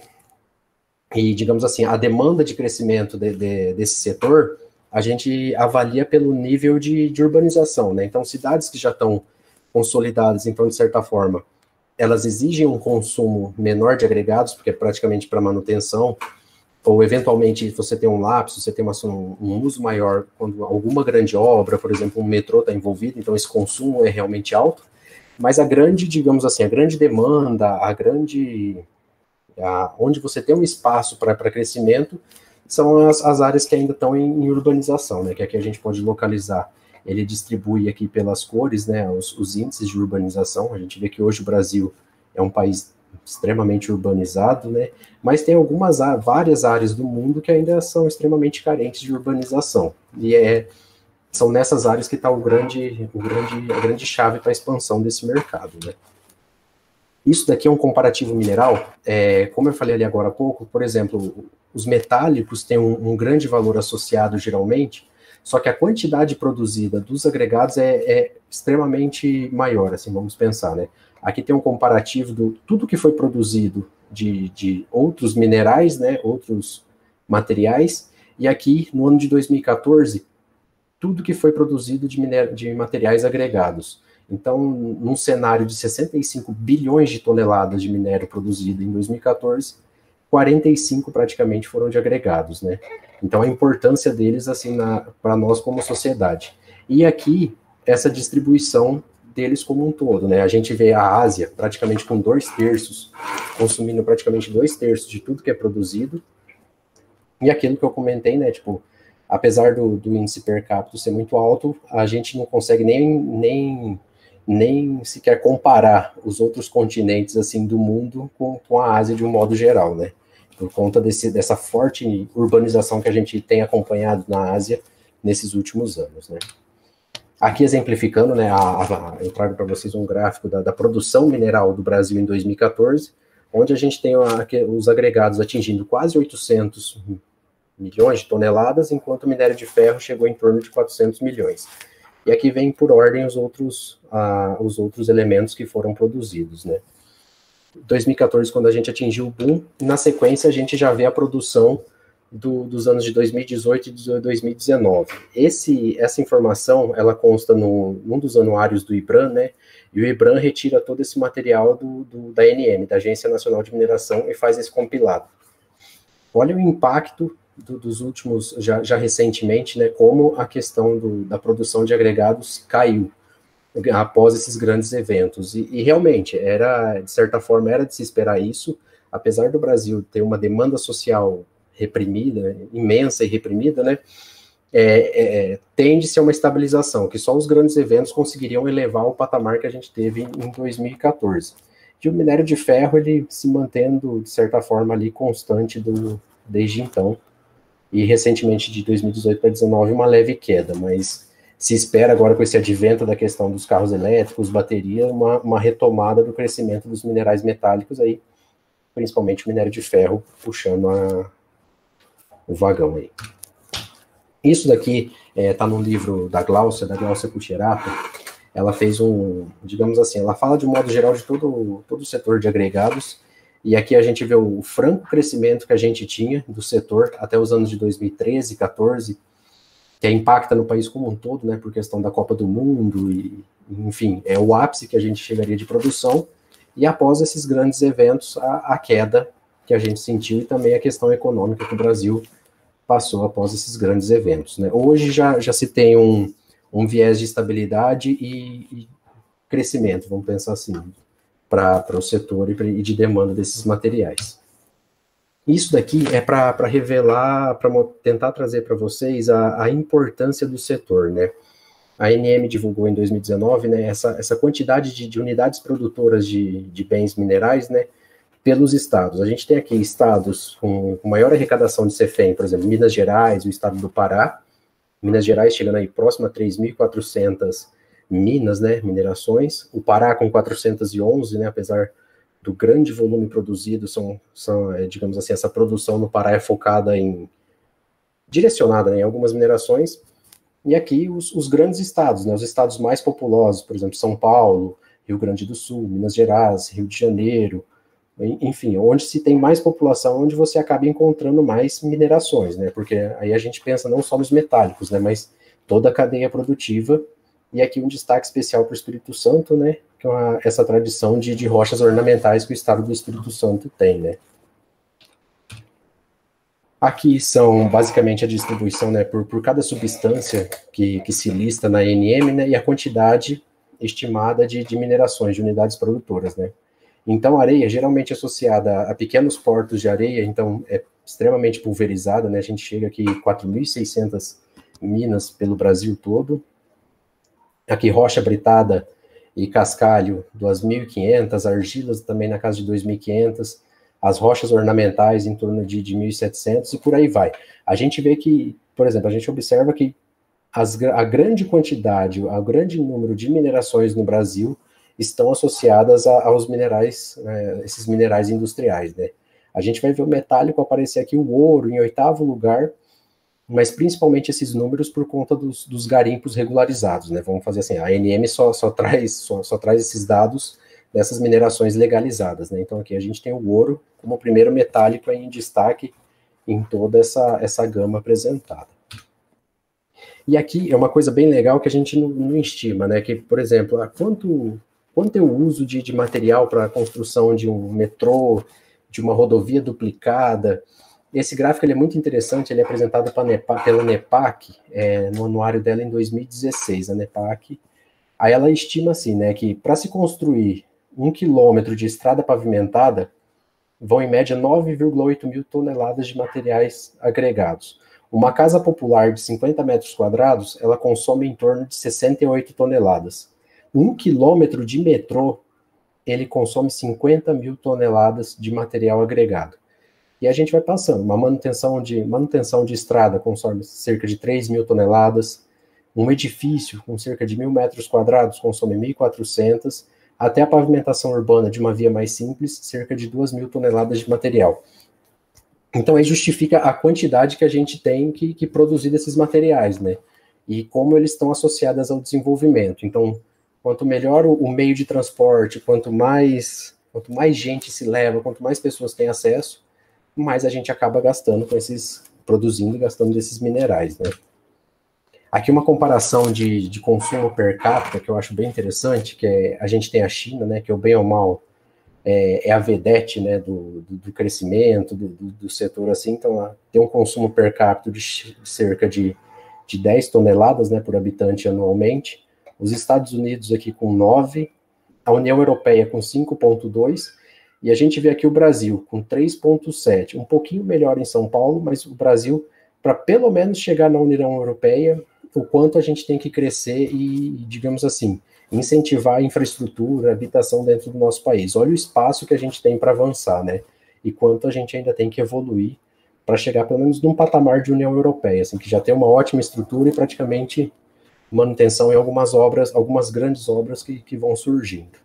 E, digamos assim, a demanda de crescimento de, de, desse setor, a gente avalia pelo nível de, de urbanização, né? Então, cidades que já estão consolidadas, então, de certa forma, elas exigem um consumo menor de agregados, porque é praticamente para manutenção, ou eventualmente você tem um lapso, você tem uma, um, um uso maior quando alguma grande obra, por exemplo, um metrô está envolvido, então esse consumo é realmente alto, mas a grande, digamos assim, a grande demanda, a grande, a, onde você tem um espaço para crescimento, são as, as áreas que ainda estão em, em urbanização, né, que aqui a gente pode localizar. Ele distribui aqui pelas cores, né, os, os índices de urbanização. A gente vê que hoje o Brasil é um país extremamente urbanizado, né, mas tem algumas, várias áreas do mundo que ainda são extremamente carentes de urbanização, e é, são nessas áreas que está o grande, o grande, a grande chave para a expansão desse mercado, né. Isso daqui é um comparativo mineral, é, como eu falei ali agora há pouco, por exemplo, os metálicos têm um, um grande valor associado geralmente, só que a quantidade produzida dos agregados é, é extremamente maior, assim, vamos pensar, né? Aqui tem um comparativo do tudo que foi produzido de, de outros minerais, né, outros materiais, e aqui, no ano de dois mil e quatorze, tudo que foi produzido de, miner, de materiais agregados. Então, num cenário de sessenta e cinco bilhões de toneladas de minério produzido em dois mil e quatorze, quarenta e cinco praticamente foram de agregados, né? Então, a importância deles, assim, para nós como sociedade. E aqui, essa distribuição deles como um todo, né? A gente vê a Ásia praticamente com dois terços, consumindo praticamente dois terços de tudo que é produzido. E aquilo que eu comentei, né? Tipo, apesar do, do índice per capita ser muito alto, a gente não consegue nem, nem, nem sequer comparar os outros continentes, assim, do mundo com, com a Ásia de um modo geral, né? Por conta desse, dessa forte urbanização que a gente tem acompanhado na Ásia nesses últimos anos, né? Aqui exemplificando, né, a, a, eu trago para vocês um gráfico da, da produção mineral do Brasil em dois mil e quatorze, onde a gente tem a, os agregados atingindo quase oitocentos milhões de toneladas, enquanto o minério de ferro chegou em torno de quatrocentos milhões. E aqui vem por ordem os outros, uh, os outros elementos que foram produzidos, né. dois mil e quatorze, quando a gente atingiu o boom, na sequência a gente já vê a produção do, dos anos de dois mil e dezoito e de dois mil e dezenove. Esse, essa informação, ela consta no, num dos anuários do IBRAM, né, e o IBRAM retira todo esse material do, do, da A N M, da Agência Nacional de Mineração, e faz esse compilado. Olha o impacto do, dos últimos, já, já recentemente, né, como a questão do, da produção de agregados caiu após esses grandes eventos, e, e realmente, era, de certa forma, era de se esperar isso, apesar do Brasil ter uma demanda social reprimida, imensa e reprimida, né, é, é, tende-se a uma estabilização, que só os grandes eventos conseguiriam elevar o patamar que a gente teve em dois mil e quatorze. E o minério de ferro, ele se mantendo, de certa forma, ali constante do, desde então, e recentemente, de dois mil e dezoito para dois mil e dezenove, uma leve queda, mas se espera agora, com esse advento da questão dos carros elétricos, bateria, uma, uma retomada do crescimento dos minerais metálicos aí, principalmente o minério de ferro, puxando a, o vagão aí. Isso daqui está é, no livro da Glaucia, da Glaucia Cucciarato. Ela fez um, digamos assim, ela fala de um modo geral de todo, todo o setor de agregados, e aqui a gente vê o franco crescimento que a gente tinha do setor até os anos de dois mil e treze, quatorze, que impacta no país como um todo, né, por questão da Copa do Mundo, e, enfim, é o ápice que a gente chegaria de produção, e após esses grandes eventos, a, a queda que a gente sentiu, e também a questão econômica que o Brasil passou após esses grandes eventos, né. Hoje já, já se tem um, um viés de estabilidade e, e crescimento, vamos pensar assim, para o setor e, pra, e de demanda desses materiais. Isso daqui é para revelar, para tentar trazer para vocês a, a importância do setor, né? A A N M divulgou em dois mil e dezenove, né, essa, essa quantidade de, de unidades produtoras de, de bens minerais, né, pelos estados. A gente tem aqui estados com, com maior arrecadação de CEFEM, por exemplo, Minas Gerais, o estado do Pará. Minas Gerais chegando aí próximo a três mil e quatrocentas minas, né, minerações. O Pará com quatrocentas e onze, né, apesar do grande volume produzido, são, são, digamos assim, essa produção no Pará é focada em, direcionada, né, em algumas minerações, e aqui os, os grandes estados, né, os estados mais populosos, por exemplo, São Paulo, Rio Grande do Sul, Minas Gerais, Rio de Janeiro, enfim, onde se tem mais população, onde você acaba encontrando mais minerações, né, porque aí a gente pensa não só nos metálicos, né, mas toda a cadeia produtiva, e aqui um destaque especial para o Espírito Santo, né, que é uma, essa tradição de, de rochas ornamentais que o estado do Espírito Santo tem, né. Aqui são basicamente a distribuição, né, por, por cada substância que, que se lista na A N M, né, e a quantidade estimada de, de minerações, de unidades produtoras, né. Então, a areia, geralmente associada a pequenos portos de areia, então é extremamente pulverizada, né, a gente chega aqui a quatro mil e seiscentas minas pelo Brasil todo. Aqui, rocha britada e cascalho, duas mil e quinhentas, argilas também na casa de dois mil e quinhentas, as rochas ornamentais em torno de, de mil e setecentos, e por aí vai. A gente vê que, por exemplo, a gente observa que as, a grande quantidade, o grande número de minerações no Brasil estão associadas a, aos minerais, é, esses minerais industriais, né? A gente vai ver o metálico aparecer aqui, o ouro em oitavo lugar, mas principalmente esses números por conta dos, dos garimpos regularizados, né? Vamos fazer assim, a A N M só, só, traz, só, só traz esses dados dessas minerações legalizadas, né? Então aqui a gente tem o ouro como o primeiro metálico em destaque em toda essa, essa gama apresentada. E aqui é uma coisa bem legal que a gente não, não estima, né? Que, por exemplo, a quanto, quanto é o uso de, de material para a construção de um metrô, de uma rodovia duplicada. Esse gráfico ele é muito interessante, ele é apresentado pela, pela NEPAC, é, no anuário dela em dois mil e dezesseis, a NEPAC. Aí ela estima assim, né, que para se construir um quilômetro de estrada pavimentada, vão em média nove vírgula oito mil toneladas de materiais agregados. Uma casa popular de cinquenta metros quadrados, ela consome em torno de sessenta e oito toneladas. Um quilômetro de metrô, ele consome cinquenta mil toneladas de material agregado. E a gente vai passando, uma manutenção de, manutenção de estrada consome cerca de três mil toneladas, um edifício com cerca de mil metros quadrados consome mil e quatrocentos, até a pavimentação urbana de uma via mais simples, cerca de duas mil toneladas de material. Então, aí justifica a quantidade que a gente tem que, que produzir desses materiais, né? E como eles estão associados ao desenvolvimento. Então, quanto melhor o, o meio de transporte, quanto mais, quanto mais gente se leva, quanto mais pessoas têm acesso, mais a gente acaba gastando com esses, produzindo e gastando desses minerais, né? Aqui uma comparação de, de consumo per capita, que eu acho bem interessante, que é, a gente tem a China, né, que é o bem ou mal, é, é a vedete, né, do, do, do crescimento, do, do, do setor assim, então ela tem um consumo per capita de, de cerca de, de dez toneladas, né, por habitante anualmente, os Estados Unidos aqui com nove, a União Europeia com cinco vírgula dois, e a gente vê aqui o Brasil com três vírgula sete, um pouquinho melhor em São Paulo, mas o Brasil, para pelo menos chegar na União Europeia, o quanto a gente tem que crescer e, digamos assim, incentivar a infraestrutura, a habitação dentro do nosso país. Olha o espaço que a gente tem para avançar, né? E quanto a gente ainda tem que evoluir para chegar pelo menos num patamar de União Europeia, assim, que já tem uma ótima estrutura e praticamente manutenção em algumas obras, algumas grandes obras que, que vão surgindo.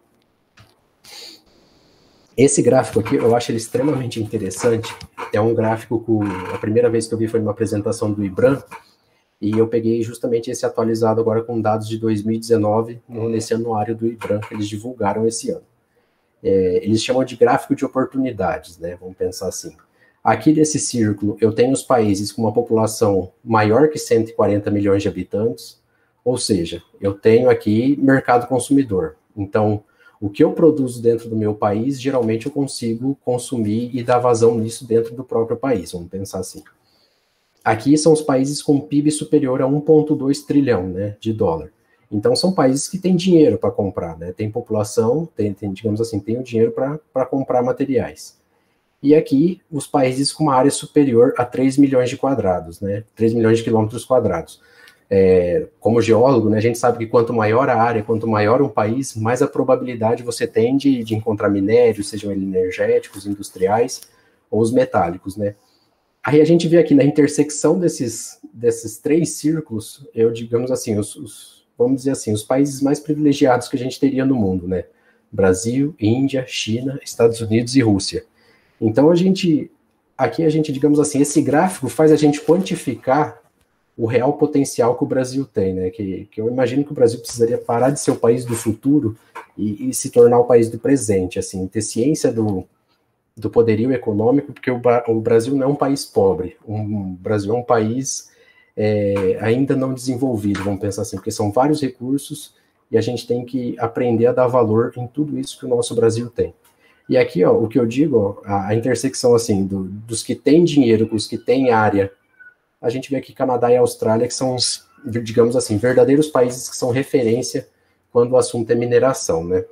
Esse gráfico aqui, eu acho ele extremamente interessante. É um gráfico que a primeira vez que eu vi foi numa apresentação do IBRAM, e eu peguei justamente esse atualizado agora com dados de dois mil e dezenove, no, nesse anuário do IBRAM, que eles divulgaram esse ano. É, eles chamam de gráfico de oportunidades, né? Vamos pensar assim. Aqui nesse círculo, eu tenho os países com uma população maior que cento e quarenta milhões de habitantes, ou seja, eu tenho aqui mercado consumidor. Então, o que eu produzo dentro do meu país, geralmente eu consigo consumir e dar vazão nisso dentro do próprio país, vamos pensar assim. Aqui são os países com P I B superior a um vírgula dois trilhão, né, de dólar. Então, são países que têm dinheiro para comprar, né, tem população, tem, tem, digamos assim, tem o dinheiro para comprar materiais. E aqui, os países com uma área superior a três milhões de quadrados, né, três milhões de quilômetros quadrados. É, como geólogo, né, a gente sabe que quanto maior a área, quanto maior um país, mais a probabilidade você tem de, de encontrar minérios, sejam eles energéticos, industriais, ou os metálicos, né. Aí a gente vê aqui na intersecção desses, desses três círculos, eu digamos assim, os, os, vamos dizer assim, os países mais privilegiados que a gente teria no mundo, né? Brasil, Índia, China, Estados Unidos e Rússia. Então a gente, aqui a gente, digamos assim, esse gráfico faz a gente quantificar o real potencial que o Brasil tem, né? Que, que eu imagino que o Brasil precisaria parar de ser o país do futuro e, e se tornar o país do presente, assim, ter ciência do do poderio econômico, porque o, o Brasil não é um país pobre, um, o Brasil é um país é, ainda não desenvolvido, vamos pensar assim, porque são vários recursos e a gente tem que aprender a dar valor em tudo isso que o nosso Brasil tem. E aqui, ó, o que eu digo, ó, a, a intersecção assim, do, dos que têm dinheiro com os que têm área, a gente vê aqui Canadá e Austrália, que são os, digamos assim, verdadeiros países que são referência quando o assunto é mineração, né?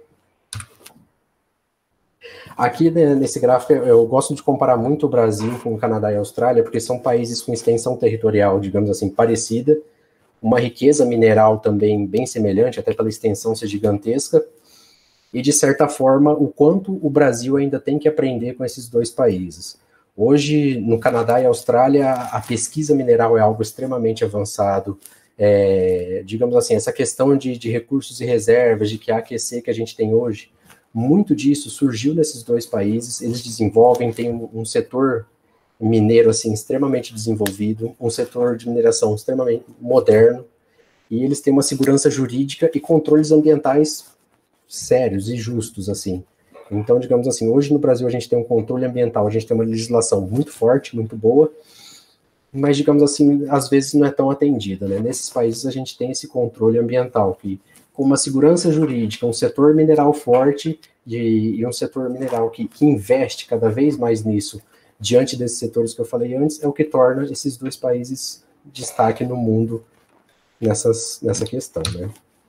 Aqui, né, nesse gráfico, eu gosto de comparar muito o Brasil com o Canadá e a Austrália, porque são países com extensão territorial, digamos assim, parecida, uma riqueza mineral também bem semelhante, até pela extensão ser gigantesca, e, de certa forma, o quanto o Brasil ainda tem que aprender com esses dois países. Hoje, no Canadá e Austrália, a pesquisa mineral é algo extremamente avançado, é, digamos assim, essa questão de, de recursos e reservas, de que A Q C que a gente tem hoje, muito disso surgiu nesses dois países, eles desenvolvem, tem um, um setor mineiro, assim, extremamente desenvolvido, um setor de mineração extremamente moderno, e eles têm uma segurança jurídica e controles ambientais sérios e justos, assim. Então, digamos assim, hoje no Brasil a gente tem um controle ambiental, a gente tem uma legislação muito forte, muito boa, mas, digamos assim, às vezes não é tão atendida, né? Nesses países a gente tem esse controle ambiental, que com uma segurança jurídica, um setor mineral forte e, e um setor mineral que, que investe cada vez mais nisso, diante desses setores que eu falei antes, é o que torna esses dois países destaque no mundo nessas, nessa questão, né?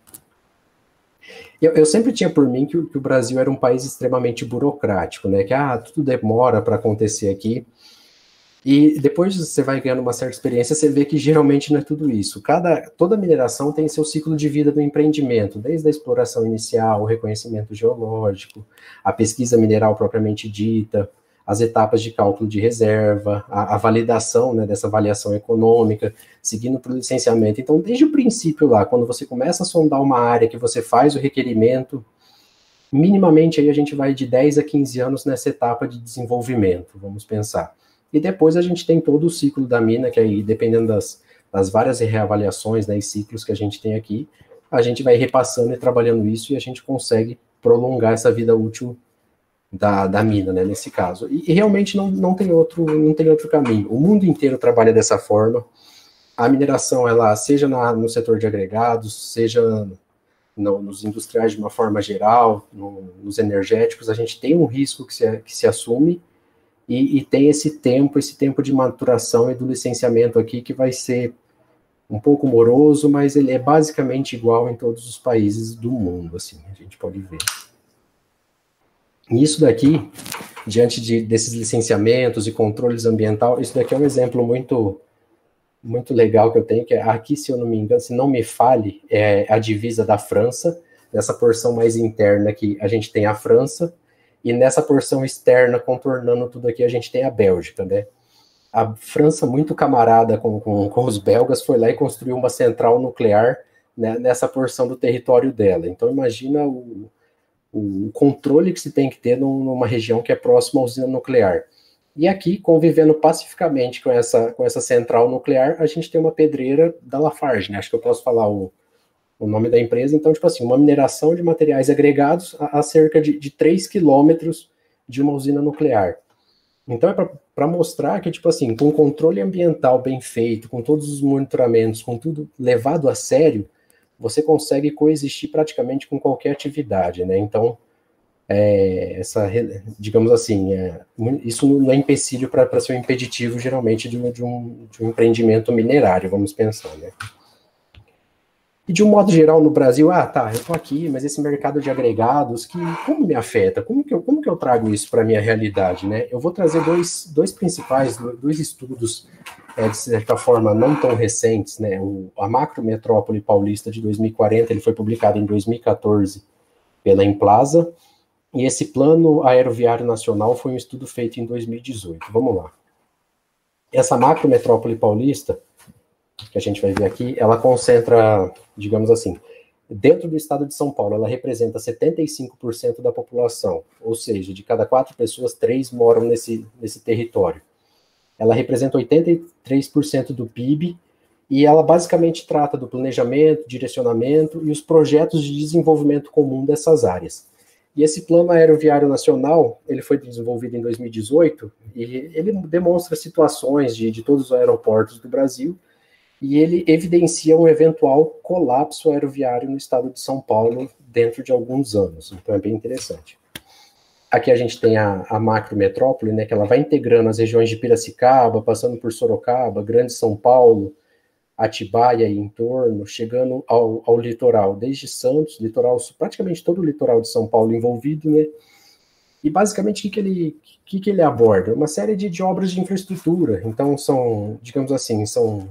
Eu, eu sempre tinha por mim que o, que o Brasil era um país extremamente burocrático, né? Que ah, tudo demora para acontecer aqui. E depois você vai ganhando uma certa experiência, você vê que geralmente não é tudo isso. Cada, toda mineração tem seu ciclo de vida do empreendimento, desde a exploração inicial, o reconhecimento geológico, a pesquisa mineral propriamente dita, as etapas de cálculo de reserva, a, a validação, né, dessa avaliação econômica, seguindo para o licenciamento. Então, desde o princípio lá, quando você começa a sondar uma área que você faz o requerimento, minimamente aí a gente vai de dez a quinze anos nessa etapa de desenvolvimento, vamos pensar. E depois a gente tem todo o ciclo da mina, que aí, dependendo das, das várias reavaliações, né, e ciclos que a gente tem aqui, a gente vai repassando e trabalhando isso e a gente consegue prolongar essa vida útil da, da mina, né, nesse caso. E, e realmente não, não, tem outro, não tem outro caminho. O mundo inteiro trabalha dessa forma. A mineração, ela, seja na, no setor de agregados, seja no, nos industriais de uma forma geral, no, nos energéticos, a gente tem um risco que se, que se assume e, e tem esse tempo, esse tempo de maturação e do licenciamento aqui que vai ser um pouco moroso, mas ele é basicamente igual em todos os países do mundo, assim, a gente pode ver. Isso daqui, diante de, desses licenciamentos e controles ambientais, isso daqui é um exemplo muito, muito legal que eu tenho, que é aqui, se eu não me engano, se não me falhe, é a divisa da França, nessa porção mais interna aqui, a gente tem a França, e nessa porção externa, contornando tudo aqui, a gente tem a Bélgica, né? A França, muito camarada com, com, com os belgas, foi lá e construiu uma central nuclear, né, nessa porção do território dela. Então, imagina o, o controle que se tem que ter numa região que é próxima à usina nuclear. E aqui, convivendo pacificamente com essa, com essa central nuclear, a gente tem uma pedreira da Lafarge, né? Acho que eu posso falar o, o nome da empresa. Então, tipo assim, uma mineração de materiais agregados a, a cerca de, de três quilômetros de uma usina nuclear. Então, é para mostrar que, tipo assim, com o controle ambiental bem feito, com todos os monitoramentos, com tudo levado a sério, você consegue coexistir praticamente com qualquer atividade, né? Então, é, essa, digamos assim, é, isso não é empecilho para ser um impeditivo, geralmente, de um, de, um, de um empreendimento minerário, vamos pensar, né? E de um modo geral no Brasil, ah, tá, eu estou aqui, mas esse mercado de agregados, que, como me afeta? Como que eu, como que eu trago isso para a minha realidade, né? Eu vou trazer dois, dois principais, dois estudos, é, de certa forma, não tão recentes, né? O, a Macrometrópole Paulista de dois mil e quarenta, ele foi publicado em dois mil e quatorze pela Emplasa, e esse Plano Aeroviário Nacional foi um estudo feito em dois mil e dezoito. Vamos lá. Essa Macrometrópole Paulista, que a gente vai ver aqui, ela concentra, digamos assim, dentro do estado de São Paulo, ela representa setenta e cinco por cento da população, ou seja, de cada quatro pessoas, três moram nesse, nesse território. Ela representa oitenta e três por cento do P I B, e ela basicamente trata do planejamento, direcionamento e os projetos de desenvolvimento comum dessas áreas. E esse Plano Aeroviário Nacional, ele foi desenvolvido em dois mil e dezoito, e ele demonstra situações de, de todos os aeroportos do Brasil, e ele evidencia um eventual colapso aeroviário no estado de São Paulo dentro de alguns anos. Então é bem interessante. Aqui a gente tem a, a macrometrópole, né, que ela vai integrando as regiões de Piracicaba, passando por Sorocaba, Grande São Paulo, Atibaia e entorno, chegando ao, ao litoral, desde Santos, litoral, praticamente todo o litoral de São Paulo envolvido, né? E basicamente o que, que, ele, que, que ele aborda? Uma série de, de obras de infraestrutura. Então são, digamos assim, são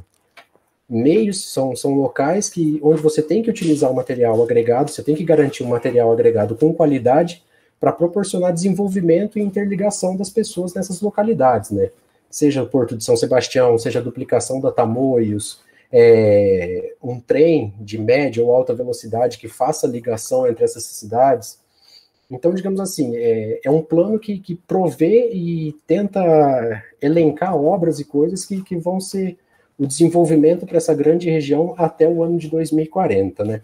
meios, são, são locais que, onde você tem que utilizar o material agregado, você tem que garantir um material agregado com qualidade para proporcionar desenvolvimento e interligação das pessoas nessas localidades, né? Seja o Porto de São Sebastião, seja a duplicação da Tamoios, é, um trem de média ou alta velocidade que faça ligação entre essas cidades. Então, digamos assim, é, é um plano que, que provê e tenta elencar obras e coisas que, que vão ser o desenvolvimento para essa grande região até o ano de dois mil e quarenta, né?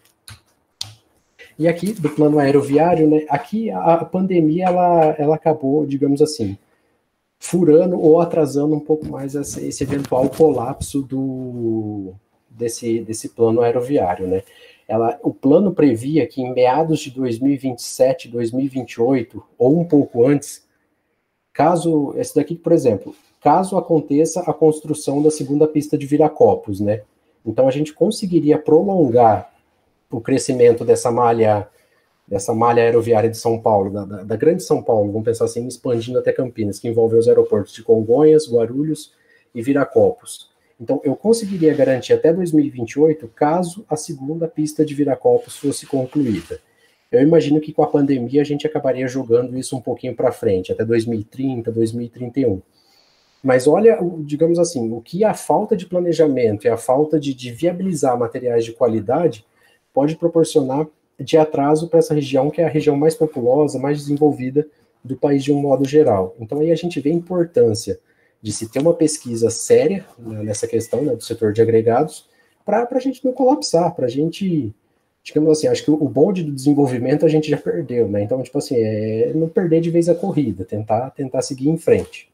E aqui, do plano aeroviário, né, aqui a, a pandemia, ela, ela acabou, digamos assim, furando ou atrasando um pouco mais esse, esse eventual colapso do, desse, desse plano aeroviário, né? Ela, o plano previa que em meados de dois mil e vinte e sete, dois mil e vinte e oito, ou um pouco antes, caso, esse daqui, por exemplo, caso aconteça a construção da segunda pista de Viracopos, né? Então a gente conseguiria prolongar o crescimento dessa malha, dessa malha aeroviária de São Paulo, da, da, da grande São Paulo, vamos pensar assim, expandindo até Campinas, que envolve os aeroportos de Congonhas, Guarulhos e Viracopos. Então eu conseguiria garantir até dois mil e vinte e oito, caso a segunda pista de Viracopos fosse concluída. Eu imagino que com a pandemia a gente acabaria jogando isso um pouquinho para frente, até dois mil e trinta, dois mil e trinta e um. Mas olha, digamos assim, o que a falta de planejamento e a falta de, de viabilizar materiais de qualidade pode proporcionar de atraso para essa região, que é a região mais populosa, mais desenvolvida do país de um modo geral. Então aí a gente vê a importância de se ter uma pesquisa séria, né, nessa questão, né, do setor de agregados, para a gente não colapsar, para a gente, digamos assim, acho que o bonde do desenvolvimento a gente já perdeu, né? Então, tipo assim, é não perder de vez a corrida, tentar, tentar seguir em frente.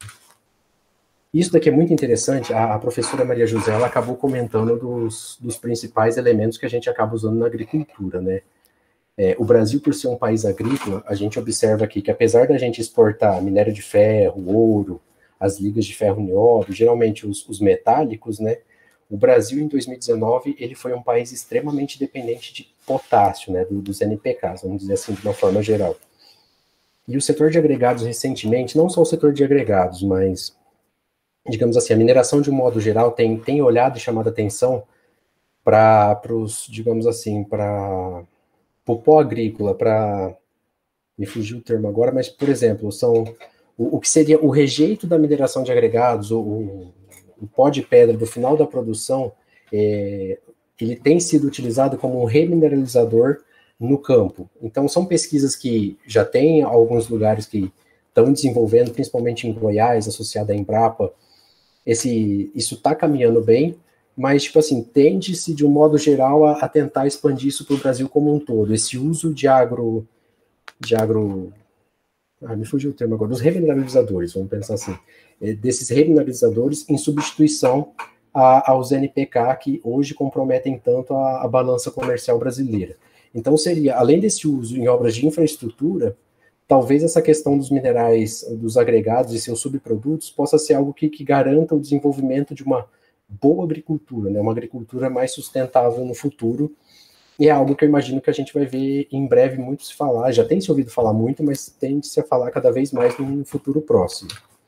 Isso daqui é muito interessante, a, a professora Maria José, ela acabou comentando dos, dos principais elementos que a gente acaba usando na agricultura, né? É, o Brasil, por ser um país agrícola, a gente observa aqui que apesar da gente exportar minério de ferro, ouro, as ligas de ferro nióbio, geralmente os, os metálicos, né? O Brasil, em dois mil e dezenove, ele foi um país extremamente dependente de potássio, né? Do, dos N P Ks, vamos dizer assim, de uma forma geral. E o setor de agregados, recentemente, não só o setor de agregados, mas digamos assim, a mineração de um modo geral tem, tem olhado e chamado atenção para os, digamos assim, para o pó agrícola, para, me fugiu o termo agora, mas, por exemplo, são o, o que seria o rejeito da mineração de agregados, o, o, o pó de pedra do final da produção, é, ele tem sido utilizado como um remineralizador no campo. Então, são pesquisas que já tem alguns lugares que estão desenvolvendo, principalmente em Goiás, associada à Embrapa. Esse, isso está caminhando bem, mas, tipo assim, tende-se, de um modo geral, a, a tentar expandir isso para o Brasil como um todo. Esse uso de agro... De agro ah, me fugiu o termo agora. Dos remineralizadores, vamos pensar assim. É, desses remineralizadores em substituição a, aos N P K, que hoje comprometem tanto a, a balança comercial brasileira. Então, seria, além desse uso em obras de infraestrutura, talvez essa questão dos minerais, dos agregados e seus subprodutos possa ser algo que, que garanta o desenvolvimento de uma boa agricultura, né? Uma agricultura mais sustentável no futuro, e é algo que eu imagino que a gente vai ver em breve muito se falar, já tem se ouvido falar muito, mas tende-se a falar cada vez mais no futuro próximo.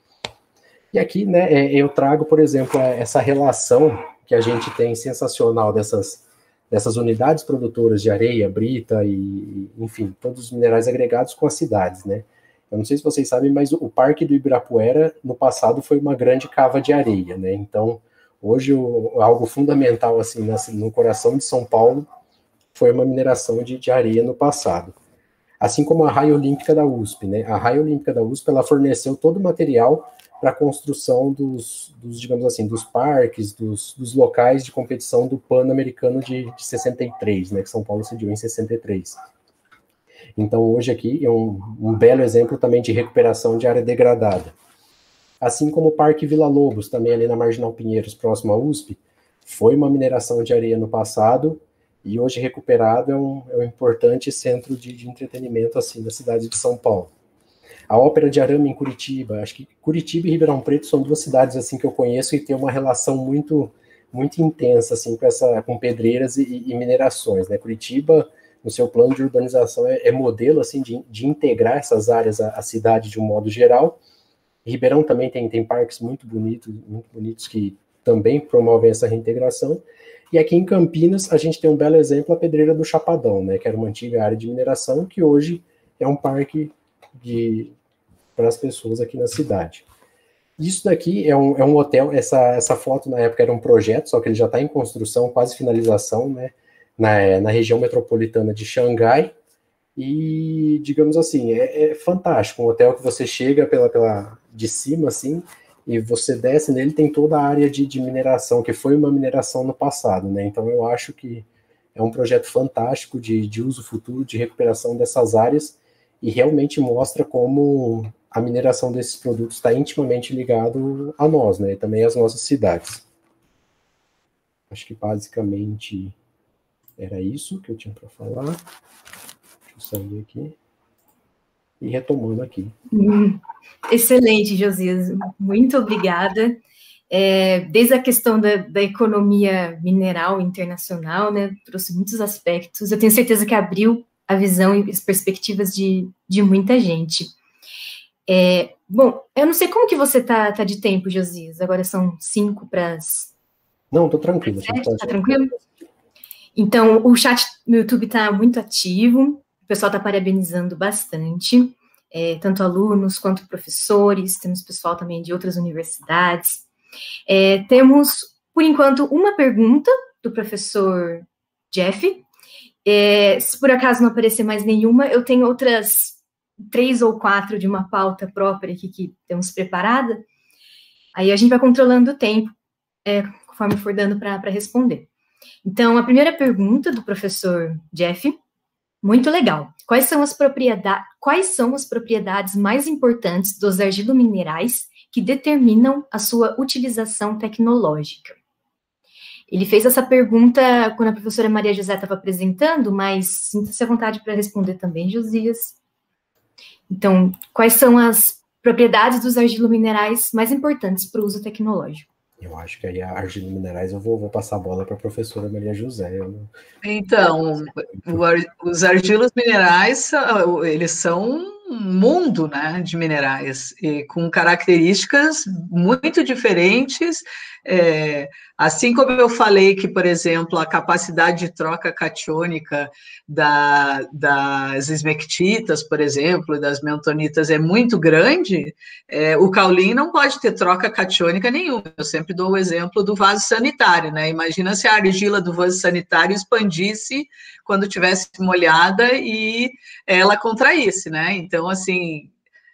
E aqui, né, eu trago, por exemplo, essa relação que a gente tem sensacional dessas dessas unidades produtoras de areia, brita e, enfim, todos os minerais agregados com as cidades, né? Eu não sei se vocês sabem, mas o Parque do Ibirapuera, no passado, foi uma grande cava de areia, né? Então, hoje, o, algo fundamental, assim, no coração de São Paulo, foi uma mineração de, de areia no passado. Assim como a Raia Olímpica da U S P, né? A Raia Olímpica da U S P, ela forneceu todo o material para a construção dos, dos, digamos assim, dos parques, dos, dos locais de competição do Pan-Americano de, de sessenta e três, né, que São Paulo sediou em sessenta e três. Então, hoje aqui é um, um belo exemplo também de recuperação de área degradada. Assim como o Parque Vila Lobos, também ali na Marginal Pinheiros, próximo à U S P, foi uma mineração de areia no passado, e hoje recuperado é um, é um importante centro de, de entretenimento, assim, da cidade de São Paulo. A Ópera de Arame em Curitiba, acho que Curitiba e Ribeirão Preto são duas cidades assim que eu conheço e tem uma relação muito muito intensa assim com essa com pedreiras e, e minerações, né? Curitiba, no seu plano de urbanização, é, é modelo assim de, de integrar essas áreas à, à cidade de um modo geral. E Ribeirão também tem tem parques muito bonitos, muito bonitos que também promovem essa reintegração. E aqui em Campinas a gente tem um belo exemplo, a Pedreira do Chapadão, né? Que era uma antiga área de mineração que hoje é um parque de para as pessoas aqui na cidade. Isso daqui é um, é um hotel, essa, essa foto na época era um projeto, só que ele já está em construção, quase finalização, né, na, na região metropolitana de Xangai, e, digamos assim, é, é fantástico, um hotel que você chega pela, pela, de cima, assim, e você desce nele, tem toda a área de, de mineração, que foi uma mineração no passado, né, então eu acho que é um projeto fantástico de, de uso futuro, de recuperação dessas áreas, e realmente mostra como a mineração desses produtos está intimamente ligado a nós, né, e também às nossas cidades. Acho que basicamente era isso que eu tinha para falar. Deixa eu sair aqui. E retomando aqui. Hum, excelente, Josias. Muito obrigada. É, desde a questão da, da economia mineral internacional, né, trouxe muitos aspectos. Eu tenho certeza que abriu a visão e as perspectivas de, de muita gente. É, bom, eu não sei como que você tá, tá de tempo, Josias. Agora são cinco para as... Não, tô tranquilo. Tá tranquilo? Então, o chat no YouTube está muito ativo. o pessoal está parabenizando bastante, é, tanto alunos quanto professores, temos pessoal também de outras universidades. É, temos, por enquanto, uma pergunta do professor Jeff. É, se por acaso não aparecer mais nenhuma, eu tenho outras três ou quatro de uma pauta própria aqui que temos preparada. Aí a gente vai controlando o tempo, é, conforme for dando para responder. Então, a primeira pergunta do professor Jeff, muito legal. Quais são as propriedades, quais são as propriedades mais importantes dos argilominerais que determinam a sua utilização tecnológica? Ele fez essa pergunta quando a professora Maria José estava apresentando, mas sinta-se à vontade para responder também, Josias. Então, quais são as propriedades dos argilominerais mais importantes para o uso tecnológico? Eu acho que aí a argilominerais eu vou, vou passar a bola para a professora Maria José. Eu... Então, o, os argilos minerais, eles são um mundo, né, de minerais, e com características muito diferentes, é, assim como eu falei que, por exemplo, a capacidade de troca catiônica da, das esmectitas, por exemplo, das mentonitas é muito grande, é, o caulin não pode ter troca catiônica nenhuma. Eu sempre dou o exemplo do vaso sanitário, né? Imagina se a argila do vaso sanitário expandisse quando tivesse molhada e ela contraísse, né? Então, assim,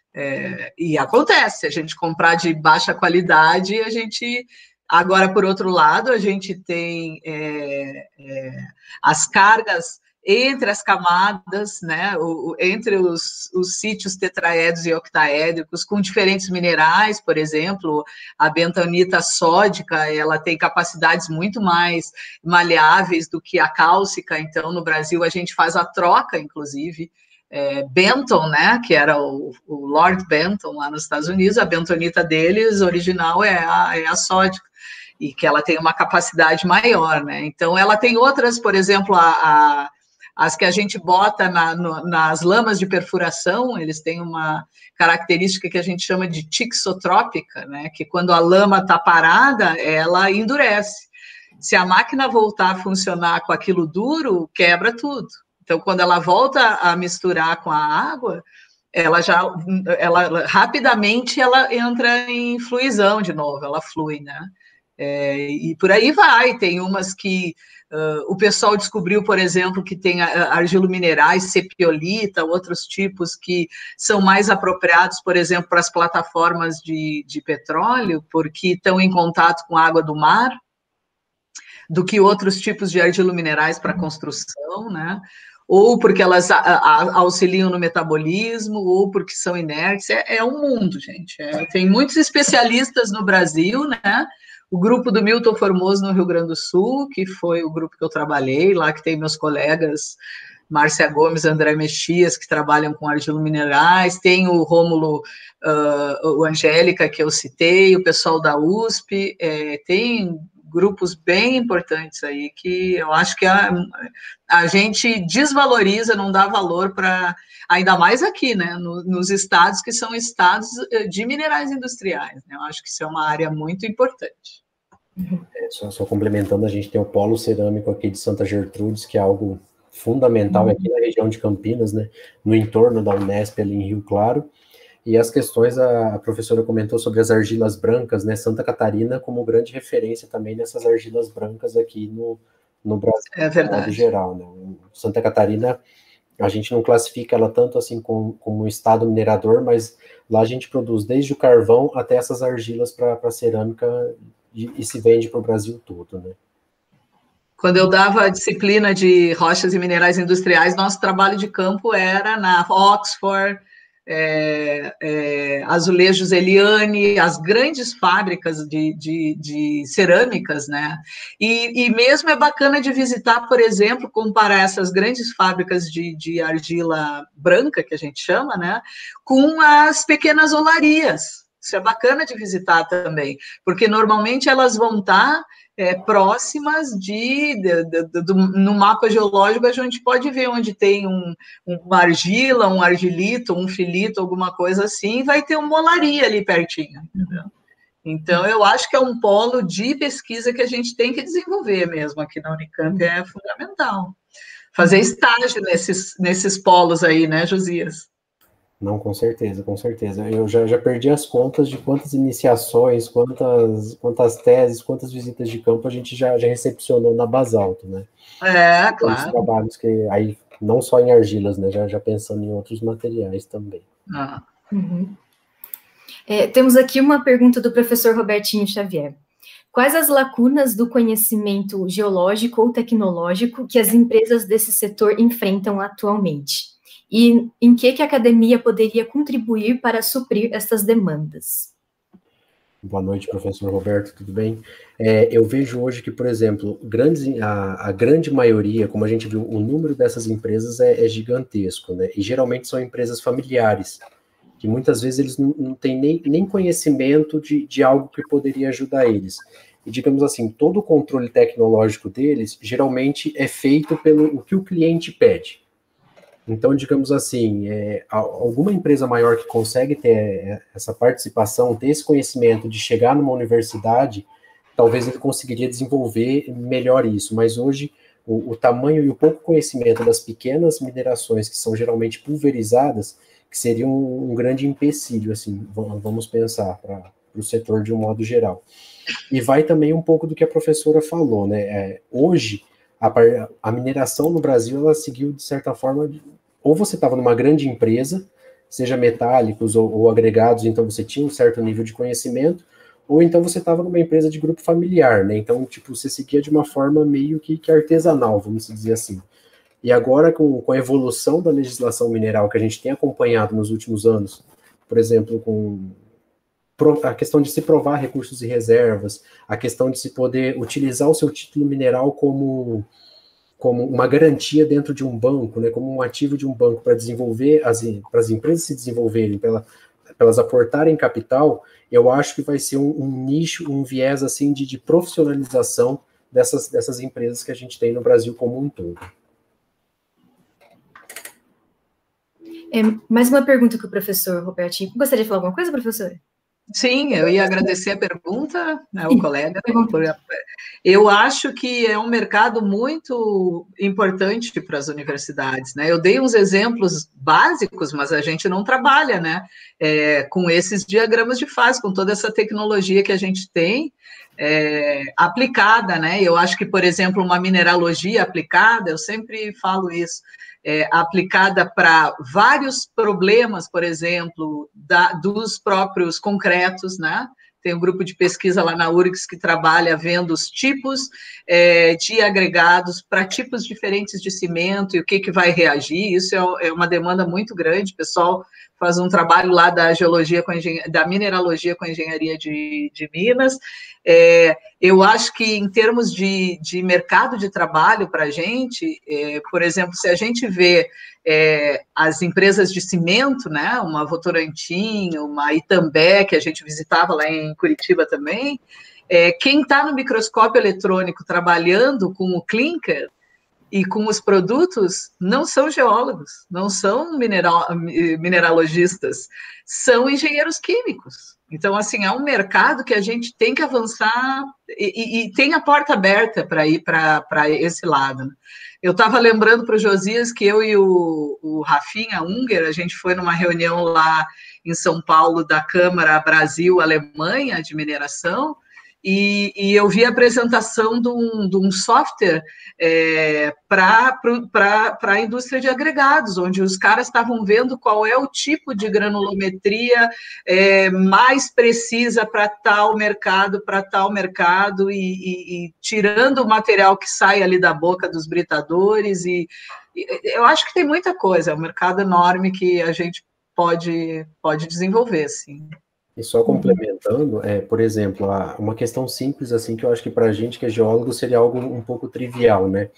é, e acontece, a gente comprar de baixa qualidade, a gente... Agora, por outro lado, a gente tem é, é, as cargas entre as camadas, né, o, entre os, os sítios tetraédricos e octaédricos, com diferentes minerais, por exemplo, a bentonita sódica, ela tem capacidades muito mais maleáveis do que a cálcica, então, no Brasil, a gente faz a troca, inclusive, é, Benton, né, que era o, o Lord Benton, lá nos Estados Unidos, a bentonita deles, original, é a, é a sódica, e que ela tem uma capacidade maior, né, então ela tem outras, por exemplo, a, a, as que a gente bota na, no, nas lamas de perfuração, eles têm uma característica que a gente chama de tixotrópica, né, que quando a lama está parada, ela endurece, se a máquina voltar a funcionar com aquilo duro, quebra tudo. Então, quando ela volta a misturar com a água, ela já, ela, rapidamente, ela entra em fluição de novo, ela flui, né? É, e por aí vai, tem umas que uh, o pessoal descobriu, por exemplo, que tem argilominerais, sepiolita, outros tipos que são mais apropriados, por exemplo, para as plataformas de, de petróleo, porque estão em contato com a água do mar, do que outros tipos de argilominerais para construção, né? Ou porque elas a, a, auxiliam no metabolismo, ou porque são inertes, é, é um mundo, gente. É, tem muitos especialistas no Brasil, né? O grupo do Milton Formoso no Rio Grande do Sul, que foi o grupo que eu trabalhei, lá que tem meus colegas Márcia Gomes, André Mexias, que trabalham com argilominerais, tem o Rômulo, uh, o Angélica, que eu citei, o pessoal da U S P, é, tem grupos bem importantes aí, que eu acho que a, a gente desvaloriza, não dá valor para, ainda mais aqui, né, no, nos estados que são estados de minerais industriais, né, eu acho que isso é uma área muito importante. É, só, só complementando, a gente tem o polo cerâmico aqui de Santa Gertrudes, que é algo fundamental uhum. aqui na região de Campinas, né, no entorno da Unesp, ali em Rio Claro. E as questões, a, a professora comentou sobre as argilas brancas, né? Santa Catarina como grande referência também nessas argilas brancas aqui no, no Brasil. É verdade. De geral, né? Santa Catarina, a gente não classifica ela tanto assim como, como um estado minerador, mas lá a gente produz desde o carvão até essas argilas para cerâmica e, e se vende para o Brasil todo, né? Quando eu dava a disciplina de rochas e minerais industriais, nosso trabalho de campo era na Oxford, É, é, azulejos Eliane, as grandes fábricas de, de, de cerâmicas, né? E, e mesmo é bacana de visitar, por exemplo, comparar essas grandes fábricas de, de argila branca, que a gente chama, né? Com as pequenas olarias. Isso é bacana de visitar também, porque normalmente elas vão estar É, próximas de, de, de, de, de, no mapa geológico, a gente pode ver onde tem um, uma argila, um argilito, um filito, alguma coisa assim, vai ter uma olaria ali pertinho, entendeu? Então, eu acho que é um polo de pesquisa que a gente tem que desenvolver mesmo aqui na Unicamp, é fundamental. fazer estágio nesses, nesses polos aí, né, Josias? Não, com certeza, com certeza. Eu já, já perdi as contas de quantas iniciações, quantas, quantas teses, quantas visitas de campo a gente já, já recepcionou na Basalto, né? É, claro. Os trabalhos que, aí, não só em argilas, né? Já, já pensando em outros materiais também. Ah. Uhum. É, temos aqui uma pergunta do professor Robertinho Xavier. Quais as lacunas do conhecimento geológico ou tecnológico que as empresas desse setor enfrentam atualmente? E em que, que a academia poderia contribuir para suprir essas demandas? Boa noite, professor Roberto, tudo bem? É, eu vejo hoje que, por exemplo, grandes, a, a grande maioria, como a gente viu, o número dessas empresas é, é gigantesco, né? E geralmente são empresas familiares, que muitas vezes eles não, não têm nem, nem conhecimento de, de algo que poderia ajudar eles. E, digamos assim, todo o controle tecnológico deles, geralmente é feito pelo o que o cliente pede. Então, digamos assim, é, alguma empresa maior que consegue ter essa participação, ter esse conhecimento de chegar numa universidade, talvez ele conseguiria desenvolver melhor isso, mas hoje o, o tamanho e o pouco conhecimento das pequenas minerações, que são geralmente pulverizadas, que seria um, um grande empecilho, assim, vamos pensar, para o setor de um modo geral. E vai também um pouco do que a professora falou, né? É, hoje, a, a mineração no Brasil, ela seguiu, de certa forma, ou você estava numa grande empresa, seja metálicos ou, ou agregados, então você tinha um certo nível de conhecimento, ou então você estava numa empresa de grupo familiar, né? Então, tipo, você seguia de uma forma meio que, que artesanal, vamos dizer assim. E agora, com, com a evolução da legislação mineral que a gente tem acompanhado nos últimos anos, por exemplo, com a questão de se provar recursos e reservas, a questão de se poder utilizar o seu título mineral como, como uma garantia dentro de um banco, né, como um ativo de um banco para desenvolver, as, para as empresas se desenvolverem, para ela, elas aportarem capital, eu acho que vai ser um, um nicho, um viés assim de, de profissionalização dessas, dessas empresas que a gente tem no Brasil como um todo. É, mais uma pergunta que o professor Robertinho. Gostaria de falar alguma coisa, professora? Sim, eu ia agradecer a pergunta, né, o colega. Eu acho que é um mercado muito importante para as universidades, né? Eu dei uns exemplos básicos, mas a gente não trabalha, né, é, com esses diagramas de fase, com toda essa tecnologia que a gente tem é, aplicada, né? Eu acho que, por exemplo, uma mineralogia aplicada, eu sempre falo isso, É, aplicada para vários problemas, por exemplo, da, dos próprios concretos, né? Tem um grupo de pesquisa lá na U R G S que trabalha vendo os tipos é, de agregados para tipos diferentes de cimento e o que, que vai reagir. Isso é, é uma demanda muito grande. O pessoal faz um trabalho lá da geologia com da mineralogia com a engenharia de, de Minas. É, eu acho que em termos de, de mercado de trabalho para a gente, é, por exemplo, se a gente vê é, as empresas de cimento, né, uma Votorantim, uma Itambé, que a gente visitava lá em Curitiba também, é, quem está no microscópio eletrônico trabalhando com o clinker e com os produtos não são geólogos, não são mineral, mineralogistas, são engenheiros químicos. Então, assim, é um mercado que a gente tem que avançar e, e, e tem a porta aberta para ir para esse lado. Eu estava lembrando para o Josias que eu e o, o Rafinha Unger, a gente foi numa reunião lá em São Paulo da Câmara Brasil-Alemanha de mineração, E, e eu vi a apresentação de um, de um software é, para a indústria de agregados, onde os caras estavam vendo qual é o tipo de granulometria é, mais precisa para tal mercado, para tal mercado, e, e, e tirando o material que sai ali da boca dos britadores. E, e eu acho que tem muita coisa, é um mercado enorme que a gente pode, pode desenvolver, sim. E só complementando, é, por exemplo, uma questão simples, assim, que eu acho que para a gente que é geólogo seria algo um pouco trivial, né?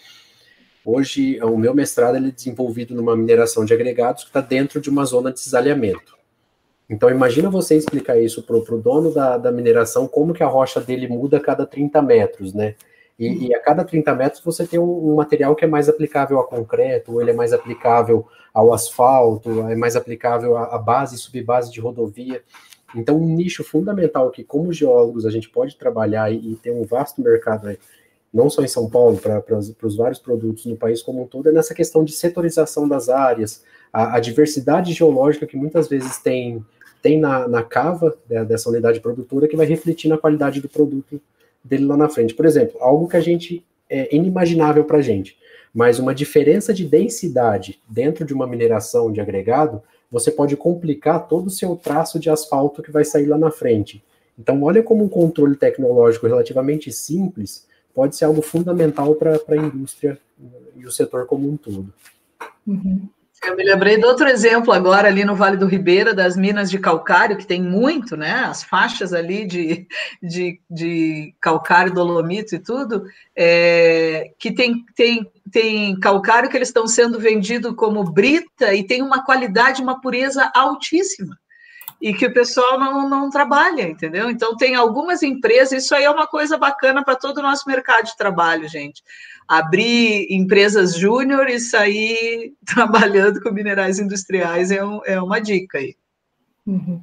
Hoje, o meu mestrado ele é desenvolvido numa mineração de agregados que está dentro de uma zona de cisalhamento. Então, imagina você explicar isso para o dono da, da mineração, como que a rocha dele muda a cada trinta metros, né? E, e a cada trinta metros você tem um, um material que é mais aplicável a concreto, ou ele é mais aplicável ao asfalto, é mais aplicável à, à base e subbase de rodovia. Então, um nicho fundamental que, como geólogos, a gente pode trabalhar e, e ter um vasto mercado aí, não só em São Paulo, para os vários produtos no país como um todo, é nessa questão de setorização das áreas, a, a diversidade geológica que muitas vezes tem, tem na, na cava, né, dessa unidade produtora, que vai refletir na qualidade do produto dele lá na frente. Por exemplo, algo que a gente é inimaginável para a gente, mas uma diferença de densidade dentro de uma mineração de agregado, você pode complicar todo o seu traço de asfalto que vai sair lá na frente. Então, olha como um controle tecnológico relativamente simples pode ser algo fundamental para a indústria e o setor como um todo. Uhum. Eu me lembrei de outro exemplo agora ali no Vale do Ribeira, das minas de calcário, que tem muito, né? As faixas ali de, de, de calcário, dolomito e tudo, é, que tem, tem, tem calcário que eles estão sendo vendidos como brita e tem uma qualidade, uma pureza altíssima. E que o pessoal não, não trabalha, entendeu? Então, tem algumas empresas, isso aí é uma coisa bacana para todo o nosso mercado de trabalho, gente. Abrir empresas júnior e sair trabalhando com minerais industriais é, um, é uma dica aí. Uhum.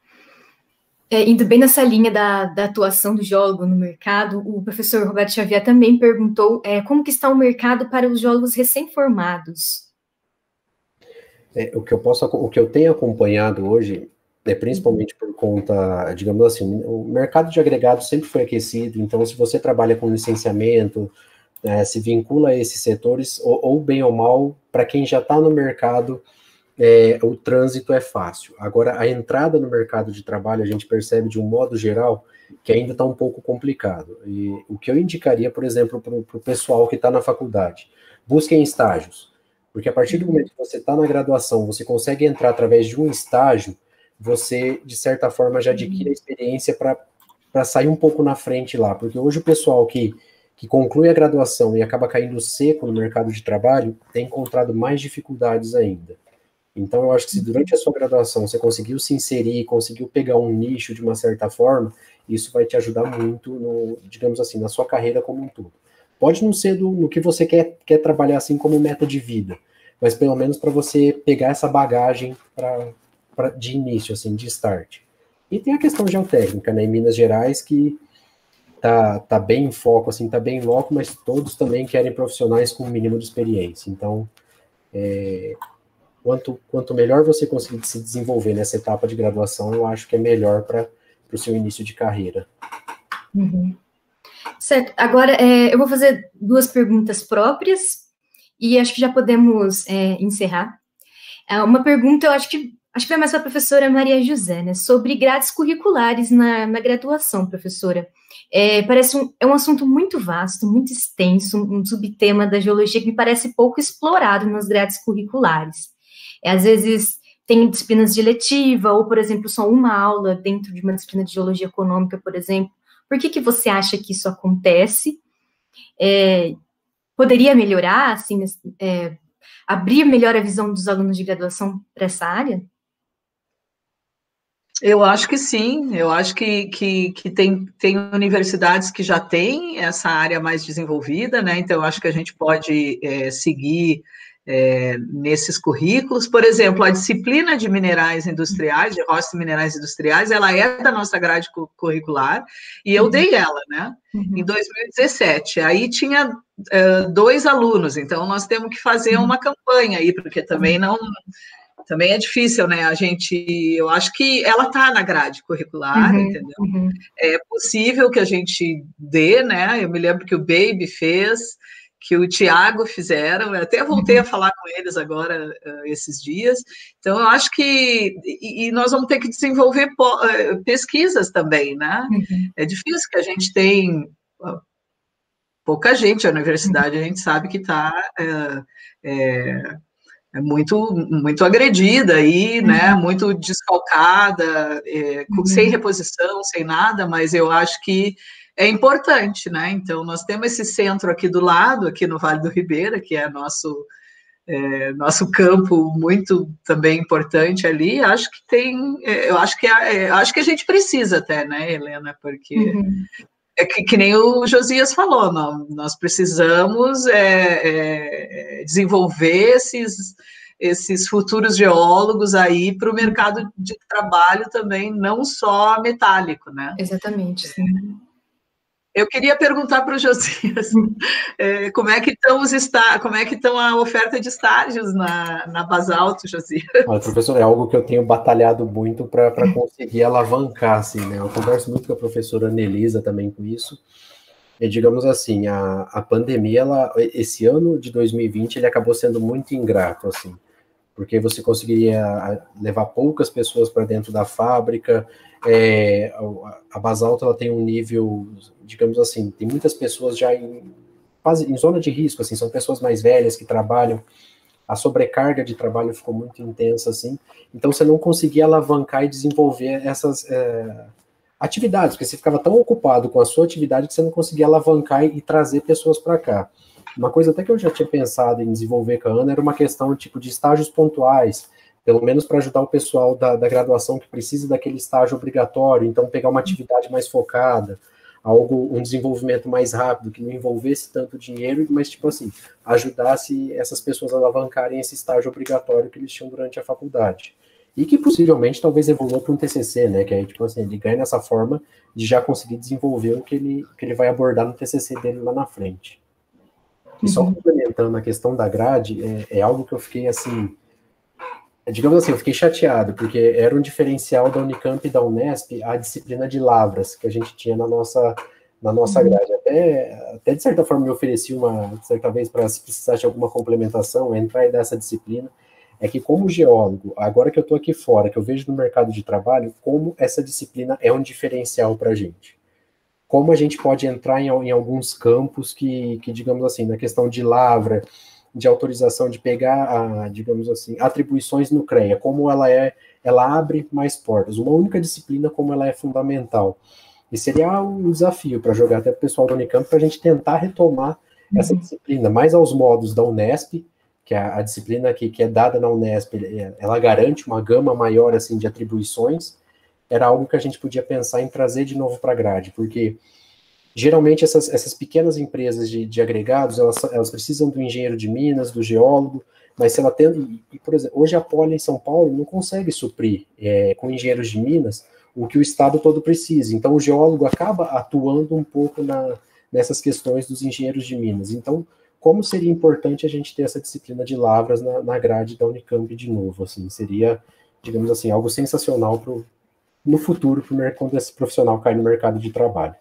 É, indo bem nessa linha da, da atuação do geólogo no mercado, o professor Roberto Xavier também perguntou é, como que está o mercado para os geólogos recém-formados. É, o que eu posso, o que eu tenho acompanhado hoje, é principalmente por conta, digamos assim, o mercado de agregados sempre foi aquecido, então se você trabalha com licenciamento, é, se vincula a esses setores, ou, ou bem ou mal, para quem já está no mercado, é, o trânsito é fácil. Agora, a entrada no mercado de trabalho, a gente percebe de um modo geral que ainda está um pouco complicado. E o que eu indicaria, por exemplo, para o pessoal que está na faculdade, busquem estágios, porque a partir do momento que você está na graduação, você consegue entrar através de um estágio, você, de certa forma, já adquire a experiência para sair um pouco na frente lá, porque hoje o pessoal que, que conclui a graduação e acaba caindo seco no mercado de trabalho, tem encontrado mais dificuldades ainda. Então, eu acho que se durante a sua graduação você conseguiu se inserir, conseguiu pegar um nicho de uma certa forma, isso vai te ajudar muito, no, digamos assim, na sua carreira como um todo. Pode não ser do, no que você quer, quer trabalhar assim como meta de vida, mas pelo menos para você pegar essa bagagem para Pra, de início, assim, de start. E tem a questão geotécnica, né, em Minas Gerais, que tá, tá bem em foco, assim, tá bem em loco, mas todos também querem profissionais com o mínimo de experiência. Então, é, quanto, quanto melhor você conseguir se desenvolver nessa etapa de graduação, eu acho que é melhor para o seu início de carreira. Uhum. Certo. Agora, é, eu vou fazer duas perguntas próprias e acho que já podemos é, encerrar. É, uma pergunta, eu acho que Acho que vai mais para a professora Maria José, né? Sobre grades curriculares na, na graduação, professora. É, parece um, é um assunto muito vasto, muito extenso, um subtema da geologia que me parece pouco explorado nas grades curriculares. É, às vezes tem disciplinas de eletiva, ou, por exemplo, só uma aula dentro de uma disciplina de geologia econômica, por exemplo. Por que, que você acha que isso acontece? É, poderia melhorar, assim, é, abrir melhor a visão dos alunos de graduação para essa área? Eu acho que sim, eu acho que, que, que tem, tem universidades que já têm essa área mais desenvolvida, né? Então, eu acho que a gente pode é, seguir é, nesses currículos. Por exemplo, a disciplina de minerais industriais, de roças e minerais industriais, ela é da nossa grade curricular, e eu dei ela, né? Uhum. Em dois mil e dezessete. Aí tinha uh, dois alunos, então nós temos que fazer uma campanha aí, porque também não... Também é difícil, né? A gente, eu acho que ela está na grade curricular, uhum, entendeu? Uhum. É possível que a gente dê, né? Eu me lembro que o Baby fez, que o Tiago fizeram, eu até voltei uhum. a falar com eles agora, uh, esses dias. Então, eu acho que... E, e nós vamos ter que desenvolver uh, pesquisas também, né? Uhum. É difícil que a gente tem... Uh, pouca gente, a universidade, a gente sabe que está... Uh, é, é muito, muito agredida aí, uhum. né, muito desfalcada, é, uhum. sem reposição, sem nada, mas eu acho que é importante, né, então nós temos esse centro aqui do lado, aqui no Vale do Ribeira, que é nosso, é, nosso campo muito também importante ali, acho que tem, eu acho que, é, acho que a gente precisa até, né, Helena, porque... Uhum. É que, que nem o Josias falou, não, nós precisamos é, é, desenvolver esses, esses futuros geólogos aí para o mercado de trabalho também, não só metálico, né? Exatamente, sim. Eu queria perguntar para o Josias, é, como é que estão os está, como é que estão a oferta de estágios na, na Basalto, Josias? Olha, professor, é algo que eu tenho batalhado muito para conseguir alavancar, assim, né? Eu converso muito com a professora Nelisa também com isso. E, digamos assim, a, a pandemia, ela, esse ano de dois mil e vinte, ele acabou sendo muito ingrato, assim, porque você conseguiria levar poucas pessoas para dentro da fábrica. É, a Basalto, ela tem um nível, digamos assim, tem muitas pessoas já em, quase em zona de risco, assim, são pessoas mais velhas que trabalham, a sobrecarga de trabalho ficou muito intensa, assim, então você não conseguia alavancar e desenvolver essas é, atividades, porque você ficava tão ocupado com a sua atividade que você não conseguia alavancar e, e trazer pessoas para cá. Uma coisa até que eu já tinha pensado em desenvolver com a Ana era uma questão tipo de estágios pontuais, pelo menos para ajudar o pessoal da, da graduação que precisa daquele estágio obrigatório, então pegar uma atividade mais focada, algo, um desenvolvimento mais rápido, que não envolvesse tanto dinheiro, mas, tipo assim, ajudasse essas pessoas a alavancarem esse estágio obrigatório que eles tinham durante a faculdade. E que possivelmente talvez evolua para um T C C, né, que aí, tipo assim, ele ganha nessa forma de já conseguir desenvolver o que ele, que ele vai abordar no T C C dele lá na frente. E só complementando a questão da grade, é, é algo que eu fiquei, assim, digamos assim, eu fiquei chateado, porque era um diferencial da Unicamp e da Unesp a disciplina de Lavras, que a gente tinha na nossa, na nossa grade. Até, até, de certa forma, me ofereci uma, certa vez, para se precisasse de alguma complementação, entrar nessa disciplina. É que, como geólogo, agora que eu estou aqui fora, que eu vejo no mercado de trabalho, como essa disciplina é um diferencial para a gente. Como a gente pode entrar em, em alguns campos que, que, digamos assim, na questão de lavra, de autorização de pegar, a, digamos assim, atribuições no CREA, como ela é, ela abre mais portas. Uma única disciplina, como ela é fundamental. E seria um desafio para jogar até para o pessoal da Unicamp, para a gente tentar retomar uhum. essa disciplina, mais aos modos da Unesp, que é a, a disciplina que, que é dada na Unesp, ela garante uma gama maior assim, de atribuições, era algo que a gente podia pensar em trazer de novo para a grade, porque geralmente essas, essas pequenas empresas de, de agregados, elas, elas precisam do engenheiro de minas, do geólogo, mas se ela tem, e, por exemplo, hoje a Poli em São Paulo não consegue suprir é, com engenheiros de minas o que o estado todo precisa, então o geólogo acaba atuando um pouco na, nessas questões dos engenheiros de minas, então como seria importante a gente ter essa disciplina de lavras na, na grade da Unicamp de novo, assim, seria, digamos assim, algo sensacional pro, no futuro, pro, quando esse profissional cair no mercado de trabalho.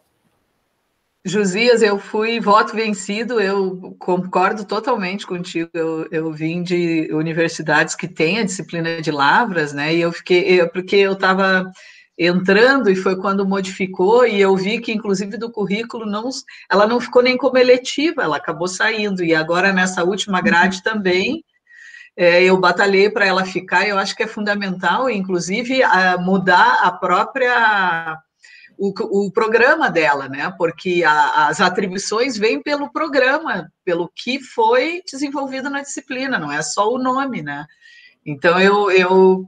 Josias, eu fui voto vencido, eu concordo totalmente contigo, eu, eu vim de universidades que têm a disciplina de lavras, né, e eu fiquei, eu, porque eu estava entrando e foi quando modificou, e eu vi que, inclusive, do currículo, não, ela não ficou nem como eletiva, ela acabou saindo, e agora nessa última grade também, é, eu batalhei para ela ficar, eu acho que é fundamental, inclusive, a mudar a própria... O, o programa dela, né? Porque a, as atribuições vêm pelo programa, pelo que foi desenvolvido na disciplina, não é só o nome, né? Então, eu, eu,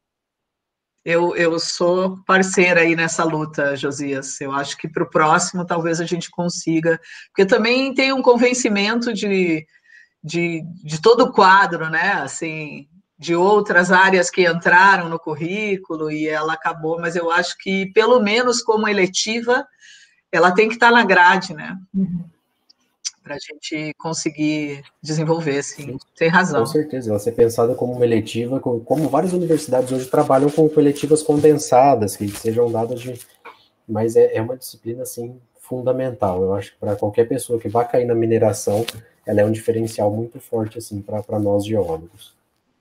eu, eu sou parceira aí nessa luta, Josias. Eu acho que para o próximo talvez a gente consiga, porque também tem um convencimento de, de, de todo o quadro, né? Assim, de outras áreas que entraram no currículo e ela acabou, mas eu acho que, pelo menos como eletiva, ela tem que estar na grade, né? Uhum. Para a gente conseguir desenvolver, sim. Tem razão. Com certeza, ela ser pensada como uma eletiva, como, como várias universidades hoje trabalham com eletivas condensadas, que sejam dadas de... Mas é, é uma disciplina, assim, fundamental. Eu acho que para qualquer pessoa que vá cair na mineração, ela é um diferencial muito forte, assim, para nós geólogos.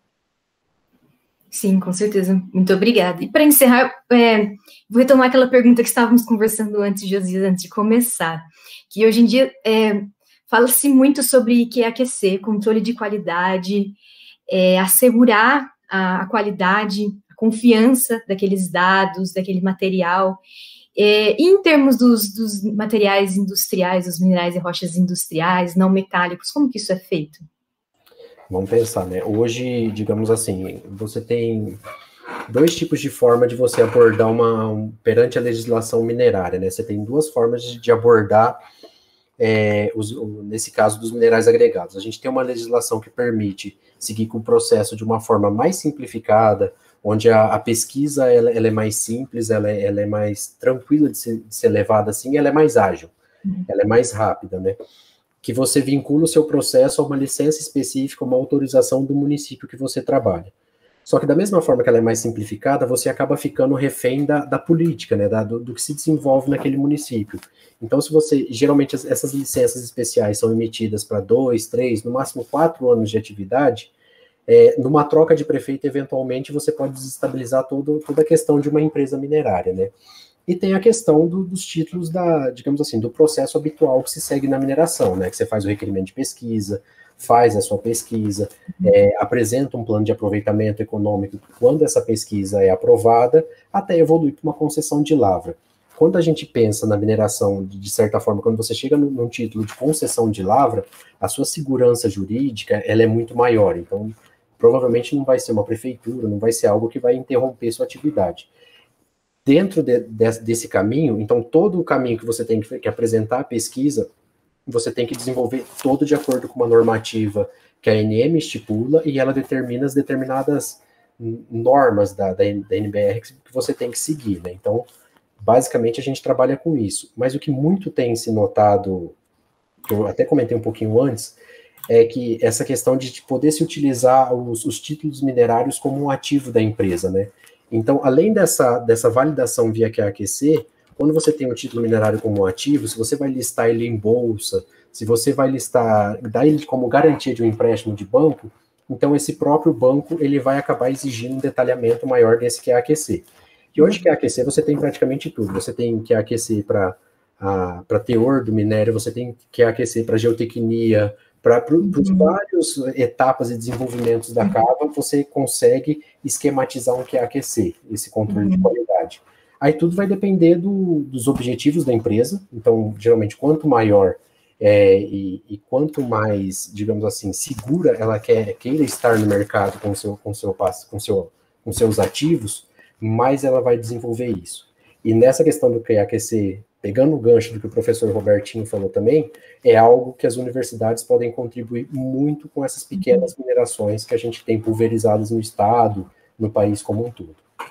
Sim, com certeza. Muito obrigada. E para encerrar, é, vou retomar aquela pergunta que estávamos conversando antes, Josias, antes de começar, que hoje em dia é, fala-se muito sobre Q A Q C, controle de qualidade, é, assegurar a, a qualidade, a confiança daqueles dados, daquele material. É, e em termos dos, dos materiais industriais, dos minerais e rochas industriais, não metálicos, como que isso é feito? Vamos pensar, né? Hoje, digamos assim, você tem dois tipos de forma de você abordar uma, um, perante a legislação minerária, né? Você tem duas formas de, de abordar, é, os, nesse caso, dos minerais agregados. A gente tem uma legislação que permite seguir com o processo de uma forma mais simplificada, onde a, a pesquisa ela, ela é mais simples, ela é, ela é mais tranquila de ser, de ser levada assim, ela é mais ágil. ela é mais rápida, né? Que você vincula o seu processo a uma licença específica, uma autorização do município que você trabalha. Só que da mesma forma que ela é mais simplificada, você acaba ficando refém da, da política, né, da, do, do que se desenvolve naquele município. Então, se você, geralmente essas licenças especiais são emitidas para dois, três, no máximo quatro anos de atividade, é, numa troca de prefeito, eventualmente, você pode desestabilizar todo, toda a questão de uma empresa minerária, né. E tem a questão do, dos títulos da, digamos assim, do processo habitual que se segue na mineração, né, que você faz o requerimento de pesquisa, faz a sua pesquisa, é, apresenta um plano de aproveitamento econômico quando essa pesquisa é aprovada, até evoluir para uma concessão de lavra. Quando a gente pensa na mineração, de certa forma, quando você chega num, num título de concessão de lavra, a sua segurança jurídica, ela é muito maior, então provavelmente não vai ser uma prefeitura, não vai ser algo que vai interromper sua atividade. Dentro de, de, desse caminho, então todo o caminho que você tem que, que apresentar a pesquisa, você tem que desenvolver todo de acordo com uma normativa que a A N M estipula e ela determina as determinadas normas da, da, da N B R que você tem que seguir, né? Então, basicamente, a gente trabalha com isso. Mas o que muito tem se notado, que eu até comentei um pouquinho antes, é que essa questão de poder se utilizar os, os títulos minerários como um ativo da empresa, né? Então, além dessa, dessa validação via Q A Q C, quando você tem o título minerário como um ativo, se você vai listar ele em bolsa, se você vai listar, dar ele como garantia de um empréstimo de banco, então esse próprio banco ele vai acabar exigindo um detalhamento maior desse Q A Q C. E hoje Q A Q C você tem praticamente tudo. Você tem Q A Q C para para teor do minério, você tem Q A Q C para geotecnia, para os várias etapas e desenvolvimentos da cava, você consegue esquematizar um Q A Q C, esse controle de qualidade. Aí tudo vai depender do, dos objetivos da empresa, então, geralmente, quanto maior é, e, e quanto mais, digamos assim, segura ela quer, queira estar no mercado com, seu, com, seu, com, seu, com seus ativos, mais ela vai desenvolver isso. E nessa questão do Q A Q C, pegando o gancho do que o professor Robertinho falou também, é algo que as universidades podem contribuir muito com essas pequenas minerações que a gente tem pulverizadas no estado, no país como um todo.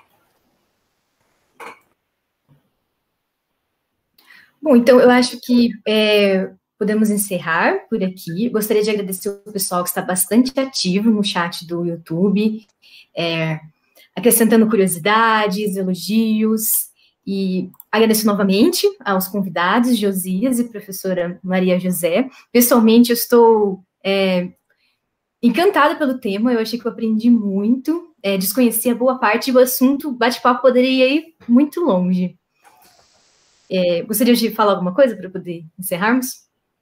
Bom, então eu acho que é, podemos encerrar por aqui. Gostaria de agradecer o pessoal que está bastante ativo no chat do YouTube, é, acrescentando curiosidades, elogios, e agradeço novamente aos convidados, Josias e professora Maria José. Pessoalmente, eu estou é, encantada pelo tema, eu achei que eu aprendi muito, é, desconhecia boa parte do assunto, o bate-papo poderia ir muito longe. É, gostaria de falar alguma coisa para poder encerrarmos?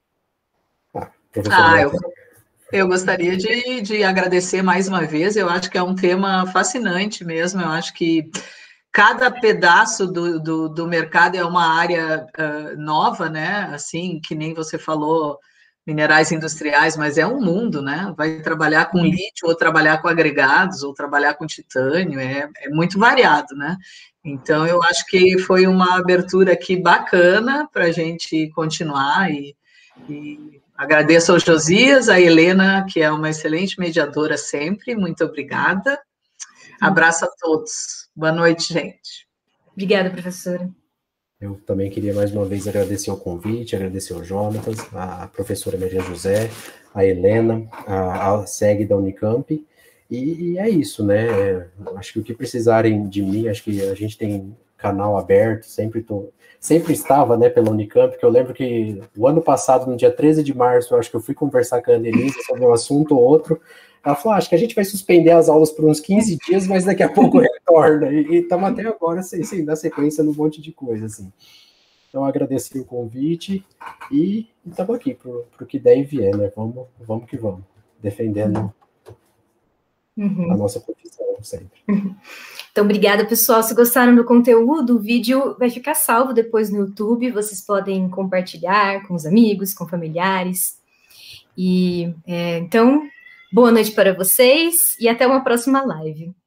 Ah, eu, eu gostaria de, de agradecer mais uma vez, eu acho que é um tema fascinante mesmo, eu acho que cada pedaço do, do, do mercado é uma área uh, nova, né, assim, que nem você falou, minerais industriais, mas é um mundo, né, vai trabalhar com lítio, ou trabalhar com agregados, ou trabalhar com titânio, é, é muito variado, né. Então, eu acho que foi uma abertura aqui bacana para a gente continuar e, e agradeço ao Josias, a Helena, que é uma excelente mediadora sempre, muito obrigada. Abraço a todos. Boa noite, gente. Obrigada, professora. Eu também queria mais uma vez agradecer o convite, agradecer ao Jonatas, a professora Maria José, a Helena, a, a SEG da Unicamp. E, e é isso, né? Acho que o que precisarem de mim, acho que a gente tem canal aberto, sempre tô, sempre estava, né, pela Unicamp, que eu lembro que o ano passado, no dia treze de março, eu acho que eu fui conversar com a Annelise sobre um assunto ou outro, ela falou, ah, acho que a gente vai suspender as aulas por uns quinze dias, mas daqui a pouco retorna, e estamos até agora sem, sem dar sequência num monte de coisa, assim. Então, agradecer o convite, e estamos aqui para o que der e vier, né? Vamos, vamos que vamos, defendendo Uhum. a nossa profissão sempre. Uhum. Então, obrigada, pessoal. Se gostaram do conteúdo, o vídeo vai ficar salvo depois no YouTube. Vocês podem compartilhar com os amigos, com familiares. E, é, então, boa noite para vocês e até uma próxima live.